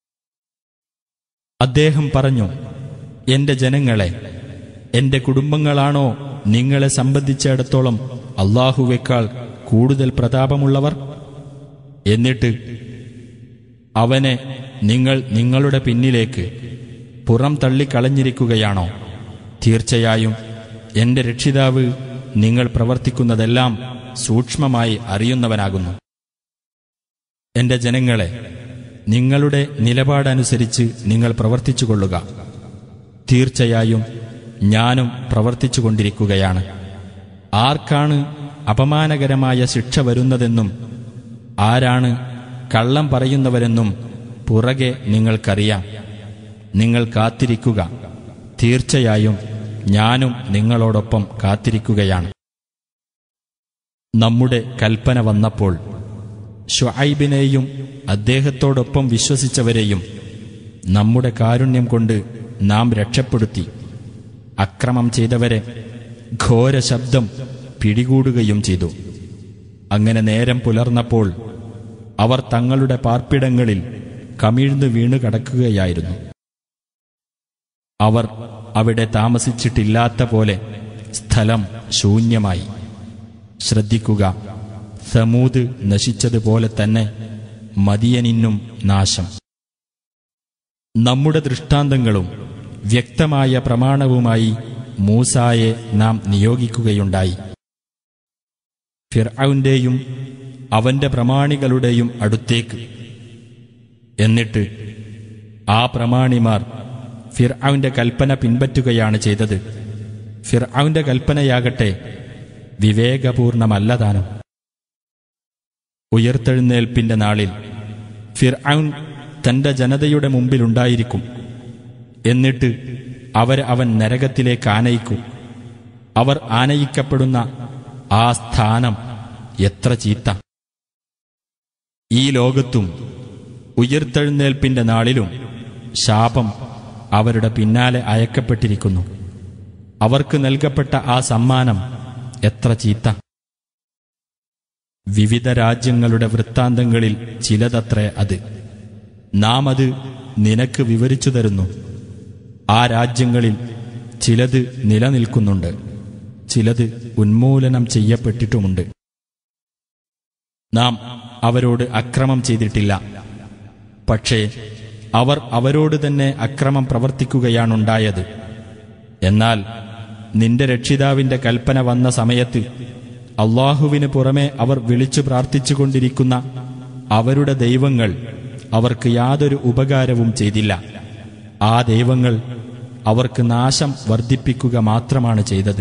അദ്ദേഹം പറഞ്ഞു, എന്റെ ജനങ്ങളെ, എന്റെ കുടുംബങ്ങളാണോ നിങ്ങളെ സംബന്ധിച്ചിടത്തോളം അല്ലാഹുവേക്കാൾ കൂടുതൽ പ്രതാപമുള്ളവർ? എന്നിട്ട് അവനെ നിങ്ങൾ നിങ്ങളുടെ പിന്നിലേക്ക് പുറം തള്ളിക്കളഞ്ഞിരിക്കുകയാണോ? തീർച്ചയായും എന്റെ രക്ഷിതാവ് നിങ്ങൾ പ്രവർത്തിക്കുന്നതെല്ലാം സൂക്ഷ്മമായി അറിയുന്നവനാകുന്നു. എന്റെ ജനങ്ങളെ, നിങ്ങളുടെ നിലപാടനുസരിച്ച് നിങ്ങൾ പ്രവർത്തിച്ചുകൊള്ളുക. തീർച്ചയായും ഞാനും പ്രവർത്തിച്ചുകൊണ്ടിരിക്കുകയാണ്. ആർക്കാണ് അപമാനകരമായ ശിക്ഷ വരുന്നതെന്നും ആരാണ് കള്ളം പറയുന്നവരെന്നും പുറകെ നിങ്ങൾക്കറിയാം. നിങ്ങൾ കാത്തിരിക്കുക. തീർച്ചയായും ഞാനും നിങ്ങളോടൊപ്പം കാത്തിരിക്കുകയാണ്. നമ്മുടെ കൽപ്പന വന്നപ്പോൾ ശുഐബിനെയും അദ്ദേഹത്തോടൊപ്പം വിശ്വസിച്ചവരെയും നമ്മുടെ കാരുണ്യം കൊണ്ട് നാം രക്ഷപ്പെടുത്തി. അക്രമം ചെയ്തവരെ ഘോര ശബ്ദം പിടികൂടുകയും ചെയ്തു. അങ്ങനെ നേരം പുലർന്നപ്പോൾ അവർ തങ്ങളുടെ പാർപ്പിടങ്ങളിൽ കമിഴ്ന്നു വീണു കിടക്കുകയായിരുന്നു. അവർ അവിടെ താമസിച്ചിട്ടില്ലാത്ത പോലെ സ്ഥലം ശൂന്യമായി. ശ്രദ്ധിക്കുക, സമൂദ് നശിച്ചതുപോലെ തന്നെ മദിയനിന്നും നാശം. നമ്മുടെ ദൃഷ്ടാന്തങ്ങളും വ്യക്തമായ പ്രമാണവുമായി മൂസായെ നാം നിയോഗിക്കുകയുണ്ടായി. ഫിർഔന്റെയും അവന്റെ പ്രമാണികളുടെയും അടുത്തേക്ക്. എന്നിട്ട് ആ പ്രമാണിമാർ ഫിർഔന്റെ കൽപ്പന പിൻപറ്റുകയാണ് ചെയ്തത്. ഫിർഔന്റെ കൽപ്പനയാകട്ടെ വിവേകപൂർണമല്ലതാനും. ഉയർത്തെഴുന്നേൽപ്പിന്റെ നാളിൽ ഫിർഔൻ തന്റെ ജനതയുടെ മുമ്പിലുണ്ടായിരിക്കും. എന്നിട്ട് അവർ അവൻ നരകത്തിലേക്ക് ആനയിക്കും. അവർ ആനയിക്കപ്പെടുന്ന ആ സ്ഥാനം എത്ര ചീത്ത! ഈ ലോകത്തും ഉയർത്തെഴുന്നേൽപ്പിന്റെ നാളിലും ശാപം അവരുടെ പിന്നാലെ അയക്കപ്പെട്ടിരിക്കുന്നു. അവർക്ക് നൽകപ്പെട്ട ആ സമ്മാനം എത്ര ചീത്ത! വിവിധ രാജ്യങ്ങളുടെ വൃത്താന്തങ്ങളിൽ ചിലതത്രേ അത്. നാം അത് നിനക്ക് വിവരിച്ചു തരുന്നു. ആ രാജ്യങ്ങളിൽ ചിലത് നിലനിൽക്കുന്നുണ്ട്, ചിലത് ഉന്മൂലനം ചെയ്യപ്പെട്ടിട്ടുമുണ്ട്. നാം അവരോട് അക്രമം ചെയ്തിട്ടില്ല. പക്ഷേ അവർ അവരോട് തന്നെ അക്രമം പ്രവർത്തിക്കുകയാണുണ്ടായത്. എന്നാൽ നിന്റെ രക്ഷിതാവിന്റെ കൽപ്പന വന്ന സമയത്ത് അള്ളാഹുവിന് പുറമെ അവർ വിളിച്ചു പ്രാർത്ഥിച്ചുകൊണ്ടിരിക്കുന്ന അവരുടെ ദൈവങ്ങൾ അവർക്ക് യാതൊരു ഉപകാരവും ചെയ്തില്ല. ആ ദൈവങ്ങൾ അവർക്ക് നാശം വർദ്ധിപ്പിക്കുക മാത്രമാണ് ചെയ്തത്.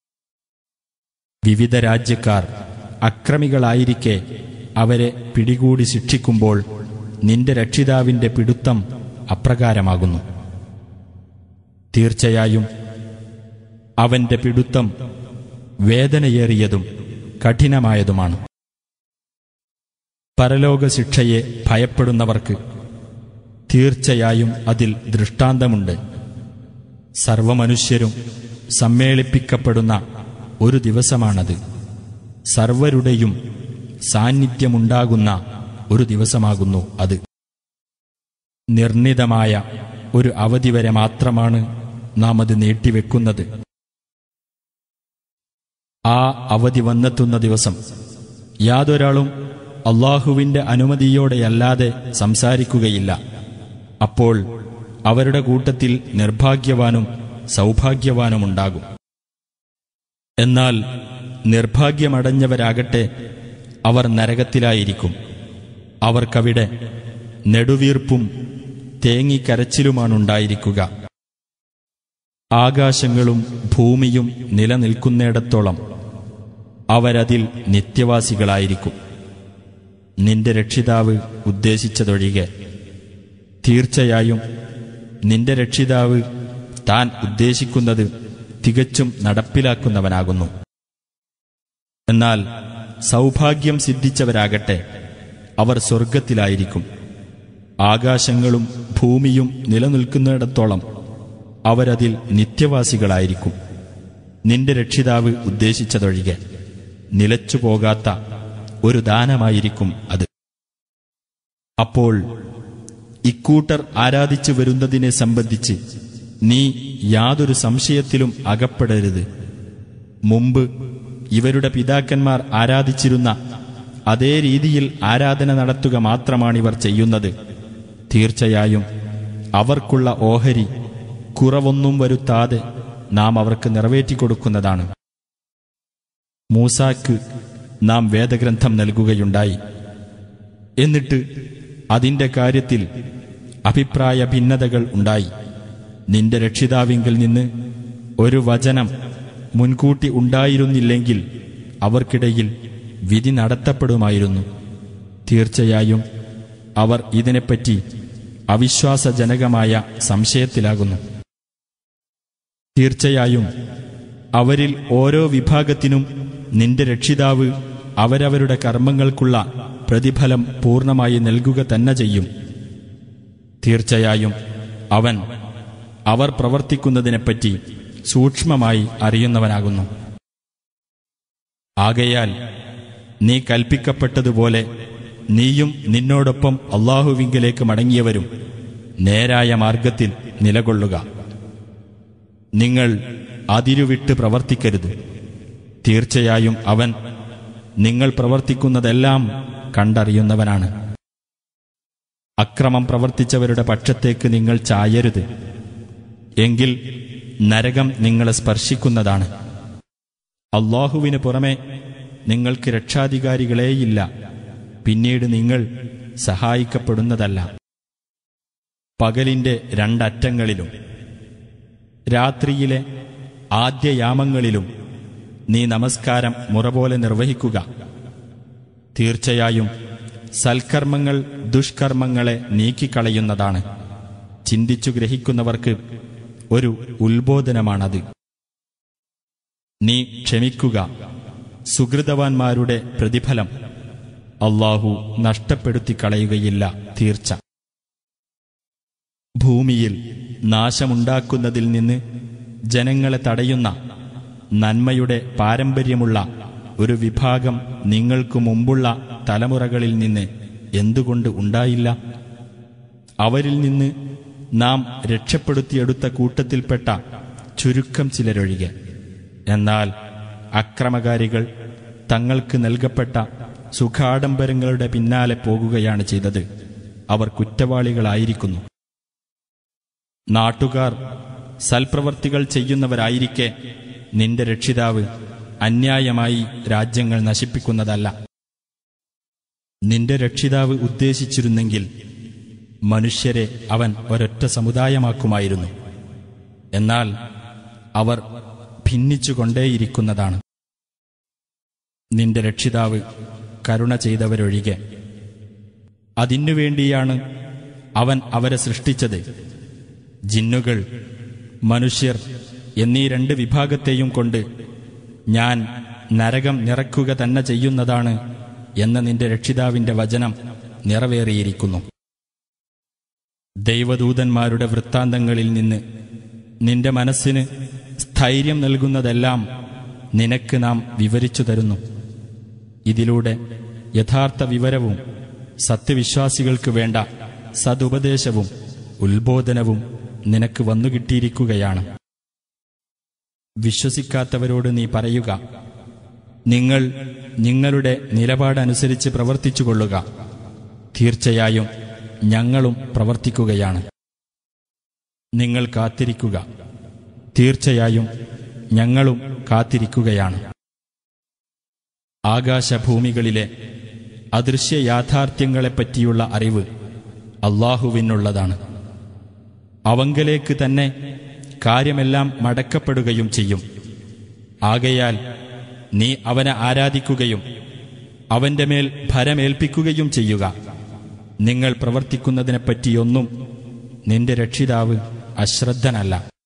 വിവിധ രാജ്യക്കാർ അക്രമികളായിരിക്കെ അവരെ പിടികൂടി ശിക്ഷിക്കുമ്പോൾ നിന്റെ രക്ഷിതാവിന്റെ പിടുത്തം അപ്രകാരമാകുന്നു. തീർച്ചയായും അവന്റെ പിടുത്തം വേദനയേറിയതും കഠിനമായതുമാണ്. പരലോക ശിക്ഷയെ ഭയപ്പെടുന്നവർക്ക് തീർച്ചയായും അതിൽ ദൃഷ്ടാന്തമുണ്ട്. സർവമനുഷ്യരും സമ്മേളിപ്പിക്കപ്പെടുന്ന ഒരു ദിവസമാണത്. സർവരുടെയും സാന്നിധ്യമുണ്ടാകുന്ന ഒരു ദിവസമാകുന്നു അത്. നിർണിതമായ ഒരു അവധി വരെ മാത്രമാണ് നാം അത് നീട്ടിവെക്കുന്നത്. ആ അവധി വന്നെത്തുന്ന ദിവസം യാതൊരാളും അള്ളാഹുവിന്റെ അനുമതിയോടെയല്ലാതെ സംസാരിക്കുകയില്ല. അപ്പോൾ അവരുടെ കൂട്ടത്തിൽ നിർഭാഗ്യവാനും സൗഭാഗ്യവാനുമുണ്ടാകും. എന്നാൽ നിർഭാഗ്യമടഞ്ഞവരാകട്ടെ അവർ നരകത്തിലായിരിക്കും. അവർക്കവിടെ നെടുവീർപ്പും തേങ്ങിക്കരച്ചിലുമാണുണ്ടായിരിക്കുക. ആകാശങ്ങളും ഭൂമിയും നിലനിൽക്കുന്നിടത്തോളം അവരതിൽ നിത്യവാസികളായിരിക്കും. നിന്റെ രക്ഷിതാവ് ഉദ്ദേശിച്ചതൊഴികെ. തീർച്ചയായും നിന്റെ രക്ഷിതാവ് താൻ ഉദ്ദേശിക്കുന്നത് തികച്ചും നടപ്പിലാക്കുന്നവനാകുന്നു. എന്നാൽ സൗഭാഗ്യം സിദ്ധിച്ചവരാകട്ടെ അവർ സ്വർഗത്തിലായിരിക്കും. ആകാശങ്ങളും ഭൂമിയും നിലനിൽക്കുന്നിടത്തോളം അവരതിൽ നിത്യവാസികളായിരിക്കും. നിന്റെ രക്ഷിതാവ് ഉദ്ദേശിച്ചതൊഴികെ നിലച്ചുപോകാത്ത ഒരു ദാനമായിരിക്കും അത്. അപ്പോൾ ഇക്കൂട്ടർ ആരാധിച്ചു വരുന്നതിനെ സംബന്ധിച്ച് നീ യാതൊരു സംശയത്തിലും അകപ്പെടരുത്. മുമ്പ് ഇവരുടെ പിതാക്കന്മാർ ആരാധിച്ചിരുന്ന അതേ രീതിയിൽ ആരാധന നടത്തുക മാത്രമാണിവർ ചെയ്യുന്നത്. തീർച്ചയായും അവർക്കുള്ള ഓഹരി കുറവൊന്നും വരുത്താതെ നാം അവർക്ക് നിറവേറ്റിക്കൊടുക്കുന്നതാണ്. മൂസാക്ക് നാം വേദഗ്രന്ഥം നൽകുകയുണ്ടായി. എന്നിട്ട് അതിന്റെ കാര്യത്തിൽ അഭിപ്രായ ഭിന്നതകൾ ഉണ്ടായി. നിന്റെ രക്ഷിതാവിങ്കിൽ നിന്ന് ഒരു വചനം മുൻകൂട്ടി ഉണ്ടായിരുന്നില്ലെങ്കിൽ അവർക്കിടയിൽ വിധി നടത്തപ്പെടുമായിരുന്നു. തീർച്ചയായും അവർ ഇതിനെപ്പറ്റി അവിശ്വാസജനകമായ സംശയത്തിലാകുന്നു. തീർച്ചയായും അവരിൽ ഓരോ വിഭാഗത്തിനും നിന്റെ രക്ഷിതാവ് അവരവരുടെ കർമ്മങ്ങൾക്കുള്ള പ്രതിഫലം പൂർണ്ണമായി നൽകുക തന്നെ ചെയ്യും. തീർച്ചയായും അവൻ അവർ പ്രവർത്തിക്കുന്നതിനെപ്പറ്റി സൂക്ഷ്മമായി അറിയുന്നവനാകുന്നു. ആകയാൽ നീ കൽപ്പിക്കപ്പെട്ടതുപോലെ നീയും നിന്നോടൊപ്പം അള്ളാഹുവിങ്കലേക്ക് മടങ്ങിയവരും നേരായ മാർഗത്തിൽ നിലകൊള്ളുക. നിങ്ങൾ അതിരുവിട്ട് പ്രവർത്തിക്കരുത്. തീർച്ചയായും അവൻ നിങ്ങൾ പ്രവർത്തിക്കുന്നതെല്ലാം കണ്ടറിയുന്നവനാണ്. അക്രമം പ്രവർത്തിച്ചവരുടെ പക്ഷത്തേക്ക് നിങ്ങൾ ചായരുത്, എങ്കിൽ നരകം നിങ്ങളെ സ്പർശിക്കുന്നതാണ്. അല്ലാഹുവിന് പുറമെ നിങ്ങൾക്ക് രക്ഷാധികാരികളേയില്ല, പിന്നീട് നിങ്ങൾ സഹായിക്കപ്പെടുന്നതല്ല. പകലിന്റെ രണ്ടറ്റങ്ങളിലും രാത്രിയിലെ ആദ്യയാമങ്ങളിലും നീ നമസ്കാരം മുറപോലെ നിർവഹിക്കുക. തീർച്ചയായും സൽക്കർമ്മങ്ങൾ ദുഷ്കർമ്മങ്ങളെ നീക്കിക്കളയുന്നതാണ്. ചിന്തിച്ചു ഗ്രഹിക്കുന്നവർക്ക് ഒരു ഉത്ബോധനമാണത്. നീ ക്ഷമിക്കുക, സുഹൃതവാന്മാരുടെ പ്രതിഫലം അല്ലാഹു നഷ്ടപ്പെടുത്തിക്കളയുകയില്ല തീർച്ച. ഭൂമിയിൽ നാശമുണ്ടാക്കുന്നതിൽ നിന്ന് ജനങ്ങളെ തടയുന്ന നന്മയുടെ പാരമ്പര്യമുള്ള ഒരു വിഭാഗം നിങ്ങൾക്കു മുമ്പുള്ള തലമുറകളിൽ നിന്ന് എന്തുകൊണ്ട് ഉണ്ടായില്ല? അവരിൽ നിന്ന് നാം രക്ഷപ്പെടുത്തിയെടുത്ത കൂട്ടത്തിൽപ്പെട്ട ചുരുക്കം ചിലരൊഴികെ. എന്നാൽ അക്രമകാരികൾ തങ്ങൾക്ക് നൽകപ്പെട്ട സുഖാഡംബരങ്ങളുടെ പിന്നാലെ പോകുകയാണ് ചെയ്തത്. അവർ കുറ്റവാളികളായിരിക്കുന്നു. നാട്ടുകാർ സൽപ്രവർത്തികൾ ചെയ്യുന്നവരായിരിക്കെ നിന്റെ രക്ഷിതാവ് അന്യായമായി രാജ്യങ്ങൾ നശിപ്പിക്കുന്നതല്ല. നിന്റെ രക്ഷിതാവ് ഉദ്ദേശിച്ചിരുന്നെങ്കിൽ മനുഷ്യരെ അവൻ ഒരൊറ്റ സമുദായമാക്കുമായിരുന്നു. എന്നാൽ അവർ ഭിന്നിച്ചുകൊണ്ടേയിരിക്കുന്നതാണ്. നിന്റെ രക്ഷിതാവ് കരുണ ചെയ്തവരൊഴികെ. അതിനുവേണ്ടിയാണ് അവൻ അവരെ സൃഷ്ടിച്ചത്. ജിന്നുകൾ, മനുഷ്യർ എന്നീ രണ്ട് വിഭാഗത്തെയും കൊണ്ട് ഞാൻ നരകം നിറക്കുക തന്നെ ചെയ്യുന്നതാണ് എന്ന നിന്റെ രക്ഷിതാവിന്റെ വചനം നിറവേറിയിരിക്കുന്നു. ദൈവദൂതന്മാരുടെ വൃത്താന്തങ്ങളിൽ നിന്ന് നിന്റെ മനസ്സിന് സ്ഥൈര്യം നൽകുന്നതെല്ലാം നിനക്ക് നാം വിവരിച്ചു തരുന്നു. ഇതിലൂടെ യഥാർത്ഥ വിവരവും സത്യവിശ്വാസികൾക്ക് വേണ്ട സതുപദേശവും ഉത്ബോധനവും നിനക്ക് വന്നുകിട്ടിയിരിക്കുകയാണ്. വിശ്വസിക്കാത്തവരോട് നീ പറയുക, നിങ്ങൾ നിങ്ങളുടെ നിലപാടനുസരിച്ച് പ്രവർത്തിച്ചുകൊള്ളുക. തീർച്ചയായും ഞങ്ങളും പ്രവർത്തിക്കുകയാണ്. നിങ്ങൾ കാത്തിരിക്കുക. തീർച്ചയായും ഞങ്ങളും കാത്തിരിക്കുകയാണ്. ആകാശഭൂമികളിലെ അദൃശ്യ യാഥാർത്ഥ്യങ്ങളെപ്പറ്റിയുള്ള അറിവ് അല്ലാഹുവിനുള്ളതാണ്. അവങ്കലേക്ക് തന്നെ കാര്യമെല്ലാം മടക്കപ്പെടുകയും ചെയ്യും. ആകയാൽ നീ അവനെ ആരാധിക്കുകയും അവന്റെ മേൽ ഭരമേൽപ്പിക്കുകയും ചെയ്യുക. നിങ്ങൾ പ്രവർത്തിക്കുന്നതിനെപ്പറ്റിയൊന്നും നിന്റെ രക്ഷിതാവ് അശ്രദ്ധനല്ല.